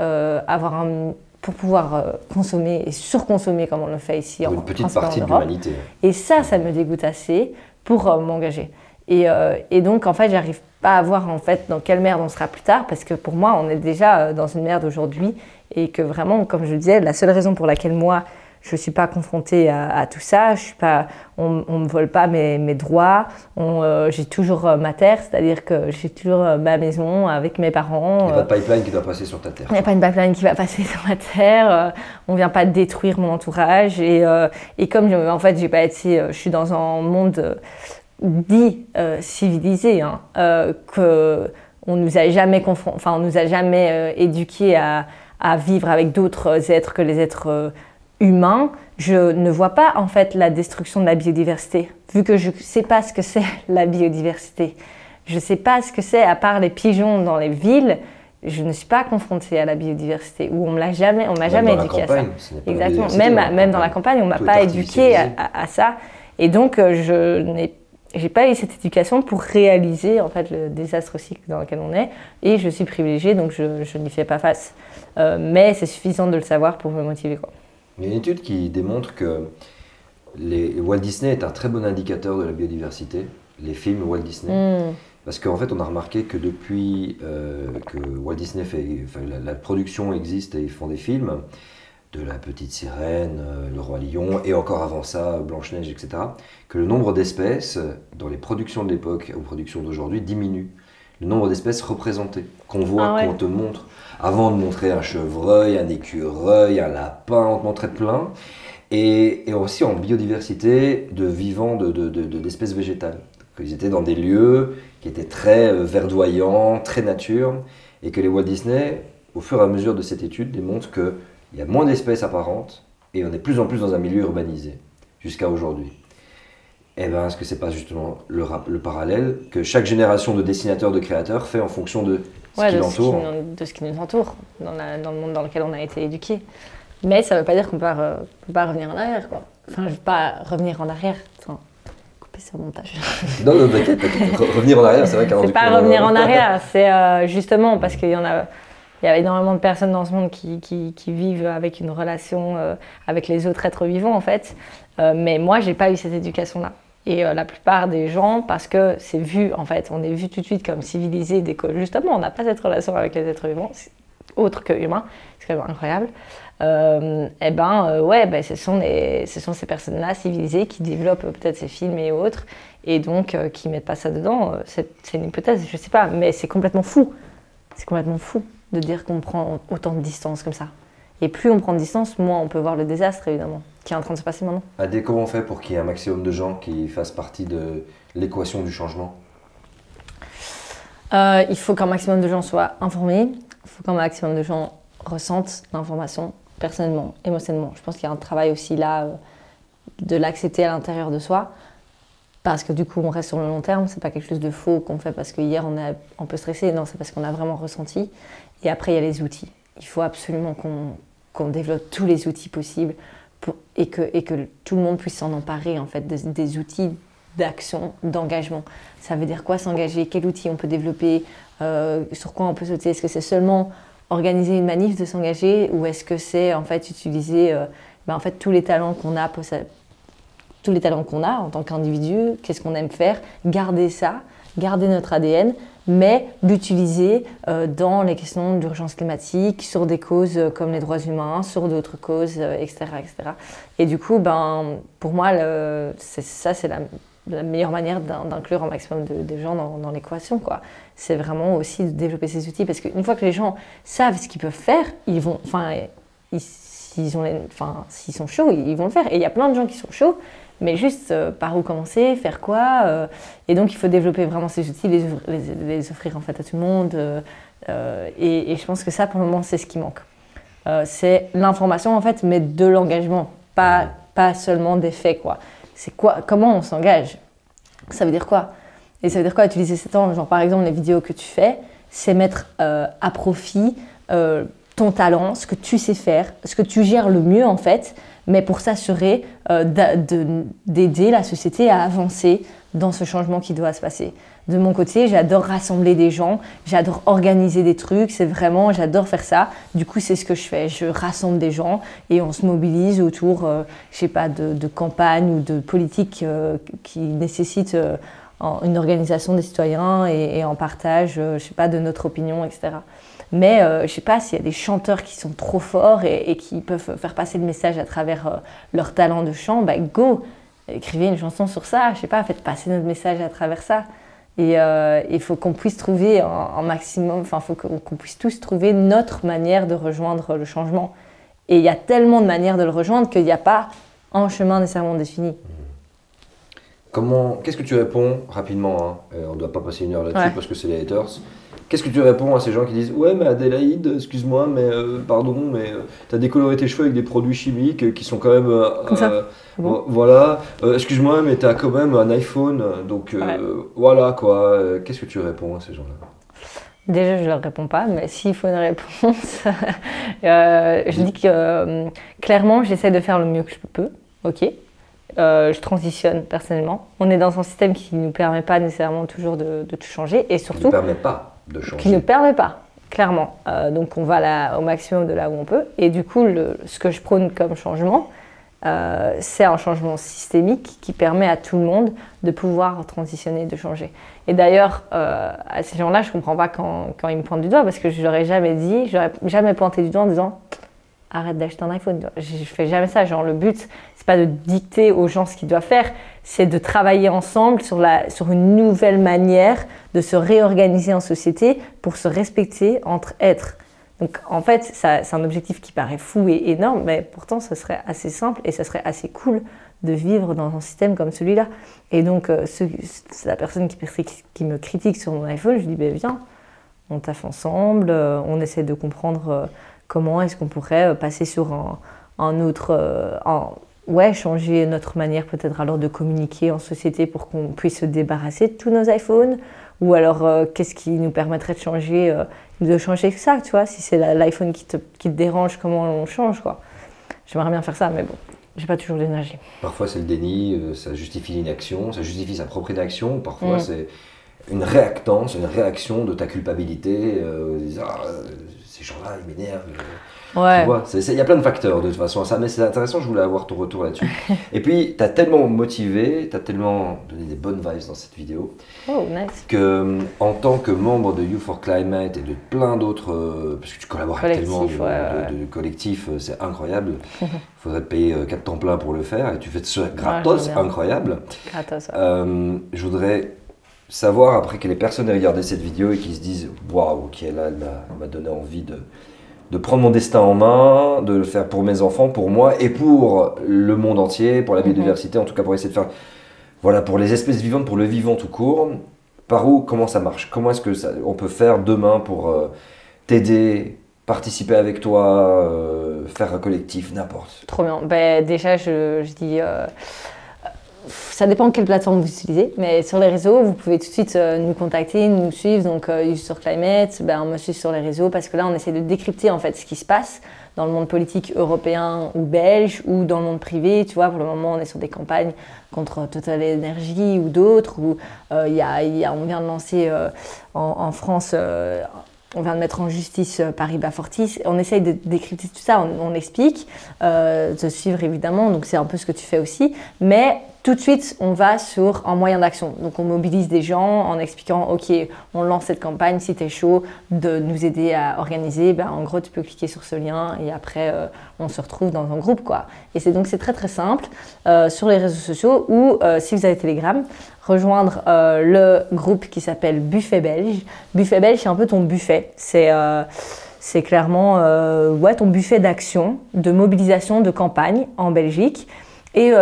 consommer et surconsommer comme on le fait ici en France. Une petite partie de l'humanité. Et ça me dégoûte assez pour m'engager. Et donc, en fait, j'arrive pas à voir en fait dans quelle merde on sera plus tard parce que pour moi, on est déjà dans une merde aujourd'hui et que vraiment, comme je le disais, la seule raison pour laquelle moi, je ne suis pas confrontée à tout ça, on ne me vole pas mes droits, j'ai toujours ma terre, c'est-à-dire que j'ai toujours ma maison avec mes parents. Il n'y a pas de pipeline qui doit passer sur ta terre. Il n'y a pas une pipeline qui va passer sur ma terre, on ne vient pas détruire mon entourage. Et comme en fait, je suis dans un monde dit civilisé, hein, qu'on ne nous a jamais éduqués à vivre avec d'autres êtres que les êtres humain, je ne vois pas en fait la destruction de la biodiversité, vu que je ne sais pas ce que c'est la biodiversité. Je ne sais pas ce que c'est, à part les pigeons dans les villes, je ne suis pas confrontée à la biodiversité, ou on m'a jamais éduquée à ça. Exactement, même dans la campagne, on ne m'a pas éduquée à ça. Et donc, j'ai pas eu cette éducation pour réaliser en fait le désastre aussi dans lequel on est. Et je suis privilégiée, donc je n'y fais pas face. Mais c'est suffisant de le savoir pour me motiver, quoi. Il y a une étude qui démontre que Walt Disney est un très bon indicateur de la biodiversité, les films Walt Disney. Parce qu'en fait, on a remarqué que depuis que Walt Disney la production existe et ils font des films, de La Petite Sirène, Le Roi Lion, et encore avant ça, Blanche-Neige, etc., que le nombre d'espèces dans les productions de l'époque aux productions d'aujourd'hui diminue. Le nombre d'espèces représentées, qu'on voit, qu'on te montre. Avant de montrer un chevreuil, un écureuil, un lapin, on te montrait plein. Et aussi en biodiversité de vivants, d'espèces végétales. Ils étaient dans des lieux qui étaient très verdoyants, très nature, et que les Walt Disney, au fur et à mesure de cette étude, démontrent qu'il y a moins d'espèces apparentes et on est de plus en plus dans un milieu urbanisé, jusqu'à aujourd'hui. Eh bien, est-ce que c'est pas justement le parallèle que chaque génération de dessinateurs, de créateurs fait en fonction de ce qui l'entoure, de ce qui nous entoure, dans le monde dans lequel on a été éduqués. Mais ça ne veut pas dire qu'on ne peut pas revenir en arrière, quoi. Enfin, je ne veux pas revenir en arrière. Attends, couper ça au montage. Non, t'inquiète. Revenir en arrière, c'est vrai qu'alors c'est pas revenir en arrière, c'est justement parce qu'il y a énormément de personnes dans ce monde qui vivent avec une relation avec les autres êtres vivants, en fait. Mais moi, j'ai pas eu cette éducation-là. Et la plupart des gens, parce que c'est vu, en fait, on est vu tout de suite comme civilisés, justement, on n'a pas cette relation avec les êtres vivants, autre que humains, c'est quand même incroyable. Ce sont ces personnes-là civilisées qui développent peut-être ces films et autres, et donc qui mettent pas ça dedans. C'est une hypothèse, je sais pas, mais c'est complètement fou. C'est complètement fou de dire qu'on prend autant de distance comme ça. Et plus on prend de distance, moins on peut voir le désastre, évidemment, qui est en train de se passer maintenant. Adé, comment on fait pour qu'il y ait un maximum de gens qui fassent partie de l'équation du changement ? Il faut qu'un maximum de gens soient informés, il faut qu'un maximum de gens ressentent l'information personnellement, émotionnellement. Je pense qu'il y a un travail aussi là de l'accepter à l'intérieur de soi, parce que du coup on reste sur le long terme, c'est pas quelque chose de faux qu'on fait parce que hier on est un peu stressé, non, c'est parce qu'on a vraiment ressenti. Et après il y a les outils. Il faut absolument qu'on développe tous les outils possibles et que tout le monde puisse s'en emparer en fait, des outils d'action, d'engagement. Ça veut dire quoi s'engager? Quel outil on peut développer? Sur quoi on peut sauter? Est-ce que c'est seulement organiser une manif de s'engager ou est-ce que c'est en fait utiliser tous les talents qu'on a, en tant qu'individu, qu'est-ce qu'on aime faire, garder ça, garder notre ADN, mais l'utiliser dans les questions d'urgence climatique, sur des causes comme les droits humains, sur d'autres causes, etc., etc. Et du coup, pour moi, c'est la meilleure manière d'inclure un maximum de gens dans l'équation, quoi. C'est vraiment aussi de développer ces outils, parce qu'une fois que les gens savent ce qu'ils peuvent faire, s'ils sont chauds, ils vont le faire. Et il y a plein de gens qui sont chauds, mais juste par où commencer, faire quoi et donc il faut développer vraiment ces outils, les offrir en fait à tout le monde. Et je pense que ça, pour le moment, c'est ce qui manque. C'est l'information en fait, mais de l'engagement, pas seulement des faits, quoi. C'est quoi, comment on s'engage? Ça veut dire quoi? Et ça veut dire quoi utiliser ces temps? Genre par exemple les vidéos que tu fais, c'est mettre à profit ton talent, ce que tu sais faire, ce que tu gères le mieux en fait, mais pour s'assurer d'aider la société à avancer dans ce changement qui doit se passer. De mon côté, j'adore rassembler des gens, j'adore organiser des trucs, j'adore faire ça. Du coup, c'est ce que je fais. Je rassemble des gens et on se mobilise autour, de campagnes ou de politiques qui nécessitent une organisation des citoyens et en partage, de notre opinion, etc. Mais je ne sais pas s'il y a des chanteurs qui sont trop forts et qui peuvent faire passer le message à travers leur talent de chant, go, écrivez une chanson sur ça, faites passer notre message à travers ça. Et il faut qu'on puisse trouver un maximum, faut qu'on puisse tous trouver notre manière de rejoindre le changement. Et il y a tellement de manières de le rejoindre qu'il n'y a pas un chemin nécessairement défini. Qu'est-ce que tu réponds rapidement, on ne doit pas passer une heure là-dessus parce que c'est les haters. Qu'est-ce que tu réponds à ces gens qui disent « Ouais, mais Adélaïde, excuse-moi, mais pardon, mais t'as décoloré tes cheveux avec des produits chimiques qui sont quand même… Comme ça. Bon. Voilà, excuse-moi, mais t'as quand même un iPhone, donc voilà quoi. » Qu'est-ce que tu réponds à ces gens-là? Déjà, je ne leur réponds pas, mais s'il faut une réponse, je dis que clairement, j'essaie de faire le mieux que je peux, ok. je transitionne personnellement. On est dans un système qui ne nous permet pas nécessairement toujours de tout changer et surtout… Qui ne permet pas de changer. Qui ne permet pas, clairement. Donc on va au maximum de là où on peut. Et du coup, ce que je prône comme changement, c'est un changement systémique qui permet à tout le monde de pouvoir transitionner, de changer. Et d'ailleurs, à ces gens-là, je ne comprends pas quand ils me pointent du doigt parce que je leur ai jamais dit, je leur ai jamais pointé du doigt en disant arrête d'acheter un iPhone. Je fais jamais ça. Genre, le but, c'est pas de dicter aux gens ce qu'ils doivent faire, c'est de travailler ensemble sur une nouvelle manière de se réorganiser en société pour se respecter entre êtres. Donc en fait, c'est un objectif qui paraît fou et énorme, mais pourtant, ça serait assez simple et ça serait assez cool de vivre dans un système comme celui-là. Et donc, c'est la personne qui me critique sur mon iPhone, je dis, ben, viens, on taffe ensemble, on essaie de comprendre comment est-ce qu'on pourrait passer sur un autre… changer notre manière peut-être alors de communiquer en société pour qu'on puisse se débarrasser de tous nos iPhones. Ou alors, qu'est-ce qui nous permettrait de changer ça, tu vois. Si c'est l'iPhone qui te dérange, comment on change, quoi. J'aimerais bien faire ça, mais bon, j'ai pas toujours l'énergie. Parfois, c'est le déni, ça justifie l'inaction, ça justifie sa propre inaction. Parfois, c'est une réactance, une réaction de ta culpabilité. Ces gens-là, ils m'énervent. Ouais. Tu vois, il y a plein de facteurs de toute façon. Ça, mais c'est intéressant, je voulais avoir ton retour là-dessus. Et puis, tu as tellement motivé, tu as tellement donné des bonnes vibes dans cette vidéo. Oh, nice. Que, en tant que membre de You for Climate et de plein d'autres, parce que tu collabores avec tellement de collectifs, c'est incroyable. Il faudrait te payer 4 temps plein pour le faire et tu fais ce gratos incroyable. Gratos, ouais. Je voudrais savoir, après que les personnes aient regardé cette vidéo et qui se disent waouh, ok, là, elle m'a donné envie de prendre mon destin en main, de le faire pour mes enfants, pour moi et pour le monde entier, pour la biodiversité, en tout cas pour essayer de faire, voilà, pour les espèces vivantes, pour le vivant tout court. Par où, comment ça marche? Comment est-ce que on peut faire demain pour t'aider, participer avec toi, faire un collectif, n'importe? Trop bien. Ben, déjà, je dis… ça dépend quelle plateforme vous utilisez, mais sur les réseaux, vous pouvez tout de suite nous contacter, nous suivre. Donc, sur Climate, on me suit sur les réseaux parce que là, on essaie de décrypter en fait ce qui se passe dans le monde politique européen ou belge ou dans le monde privé. Tu vois, pour le moment, on est sur des campagnes contre Total Energy ou d'autres. Où on vient de lancer en France. On vient de mettre en justice Paribas Fortis. On essaye de décrypter tout ça, on explique, de suivre évidemment, donc c'est un peu ce que tu fais aussi. Mais tout de suite, on va sur un moyen d'action. Donc on mobilise des gens en expliquant, ok, on lance cette campagne, si tu es chaud de nous aider à organiser, en gros tu peux cliquer sur ce lien et après on se retrouve dans un groupe, quoi. Et c'est très très simple sur les réseaux sociaux ou si vous avez Telegram, rejoindre le groupe qui s'appelle Buffet Belge. Buffet Belge, c'est un peu ton buffet. C'est clairement ton buffet d'action, de mobilisation, de campagne en Belgique. Et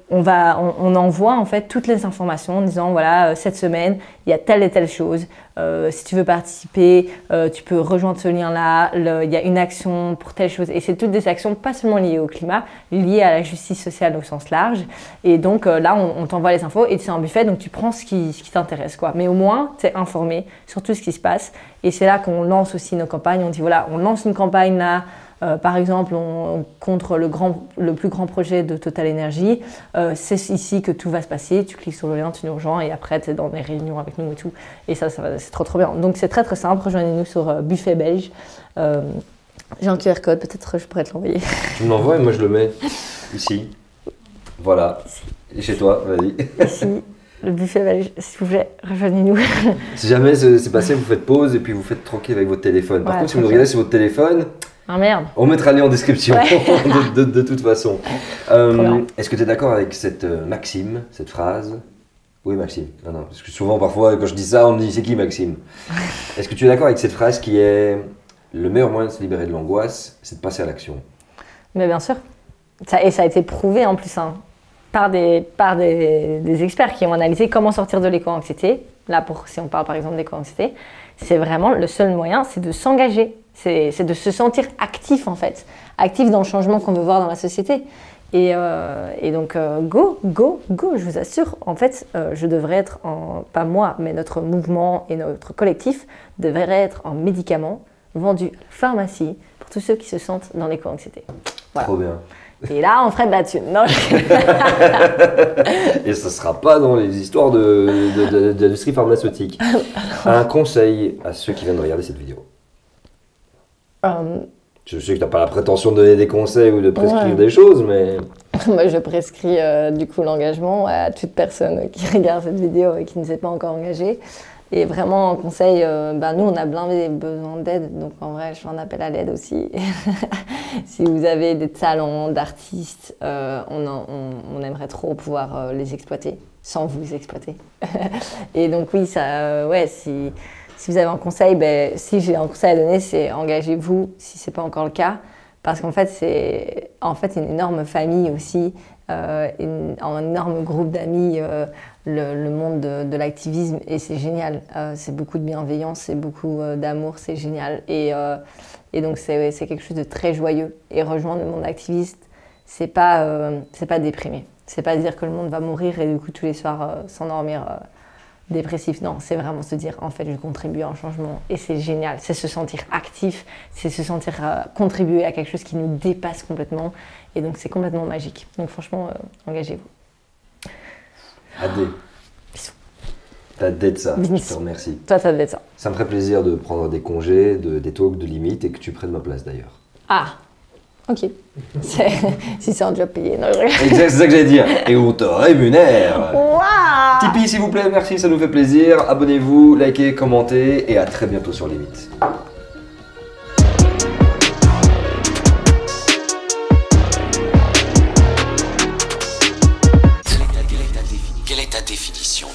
on envoie en fait toutes les informations en disant voilà, cette semaine, il y a telle et telle chose. Si tu veux participer, tu peux rejoindre ce lien-là. Il y a une action pour telle chose. Et c'est toutes des actions pas seulement liées au climat, liées à la justice sociale au sens large. Et donc là, on t'envoie les infos et c'est un buffet, donc tu prends ce qui t'intéresse, quoi. Mais au moins, tu es informé sur tout ce qui se passe. Et c'est là qu'on lance aussi nos campagnes. On dit voilà, on lance une campagne là. Par exemple, contre le plus grand projet de Total Energy, c'est ici que tout va se passer. Tu cliques sur le lien, tu nous rejoins et après, tu es dans des réunions avec nous et tout. Et ça c'est trop trop bien. Donc, c'est très très simple. Rejoignez-nous sur Buffet Belge. J'ai un QR code, peut-être je pourrais te l'envoyer. Tu me l'envoies et moi je le mets ici. Voilà. Et chez toi, vas-y. Ici. Le Buffet Belge, s'il vous plaît, rejoignez-nous. Si jamais c'est passé, vous faites pause et puis vous faites tranquille avec votre téléphone. Par contre, si vous nous regardez sur votre téléphone, ah merde. On mettra le lien en description, de toute façon. Est-ce que tu es d'accord avec cette maxime, cette phrase? Oui, Maxime. Non, parce que souvent, parfois, quand je dis ça, on me dit c'est qui Maxime? Est-ce que tu es d'accord avec cette phrase qui est le meilleur moyen de se libérer de l'angoisse, c'est de passer à l'action? Mais bien sûr. Et ça a été prouvé en plus par des experts qui ont analysé comment sortir de l'éco-anxiété. Là, si on parle par exemple d'éco-anxiété, c'est vraiment le seul moyen, c'est de s'engager. C'est de se sentir actif en fait, actif dans le changement qu'on veut voir dans la société. Et donc go, je vous assure, en fait, je devrais être pas moi, mais notre mouvement et notre collectif devrait être un médicament vendu à la pharmacie pour tous ceux qui se sentent dans l'éco-anxiété. Voilà. Trop bien. Et là, on ferait de la thune. Non, Et ça ne sera pas dans les histoires de l'industrie pharmaceutique. Un conseil à ceux qui viennent de regarder cette vidéo. Je sais que tu n'as pas la prétention de donner des conseils ou de prescrire des choses, mais... Moi, je prescris du coup l'engagement à toute personne qui regarde cette vidéo et qui ne s'est pas encore engagée. Et vraiment, un conseil, nous, on a blindé besoin d'aide, donc en vrai, je fais un appel à l'aide aussi. Si vous avez des talents d'artistes, on aimerait trop pouvoir les exploiter, sans vous exploiter. Et donc oui, si vous avez un conseil, si j'ai un conseil à donner, c'est engagez-vous, si ce n'est pas encore le cas. Parce qu'en fait, c'est une énorme famille aussi, un énorme groupe d'amis, le monde de l'activisme, et c'est génial. C'est beaucoup de bienveillance, c'est beaucoup d'amour, c'est génial. Et donc, c'est quelque chose de très joyeux. Et rejoindre le monde activiste, c'est pas déprimer. C'est pas dire que le monde va mourir et du coup, tous les soirs, s'endormir dépressif. Non, c'est vraiment se dire, en fait, je contribue à un changement et c'est génial. C'est se sentir actif, c'est se sentir contribuer à quelque chose qui nous dépasse complètement. Et donc, c'est complètement magique. Donc, franchement, engagez-vous. Adé. Bisous. T'as d'être ça. Bisous. Je te remercie. Toi, t'as d'être ça. Ça me ferait plaisir de prendre des congés, des talks, de limites et que tu prennes ma place d'ailleurs. Ah, ok. Si c'est un job payé. Non, Exact, c'est ça que j'allais dire. Et on te rémunère. Waouh! Tipeee, s'il vous plaît, merci, ça nous fait plaisir. Abonnez-vous, likez, commentez et à très bientôt sur Limite. Quelle est ta définition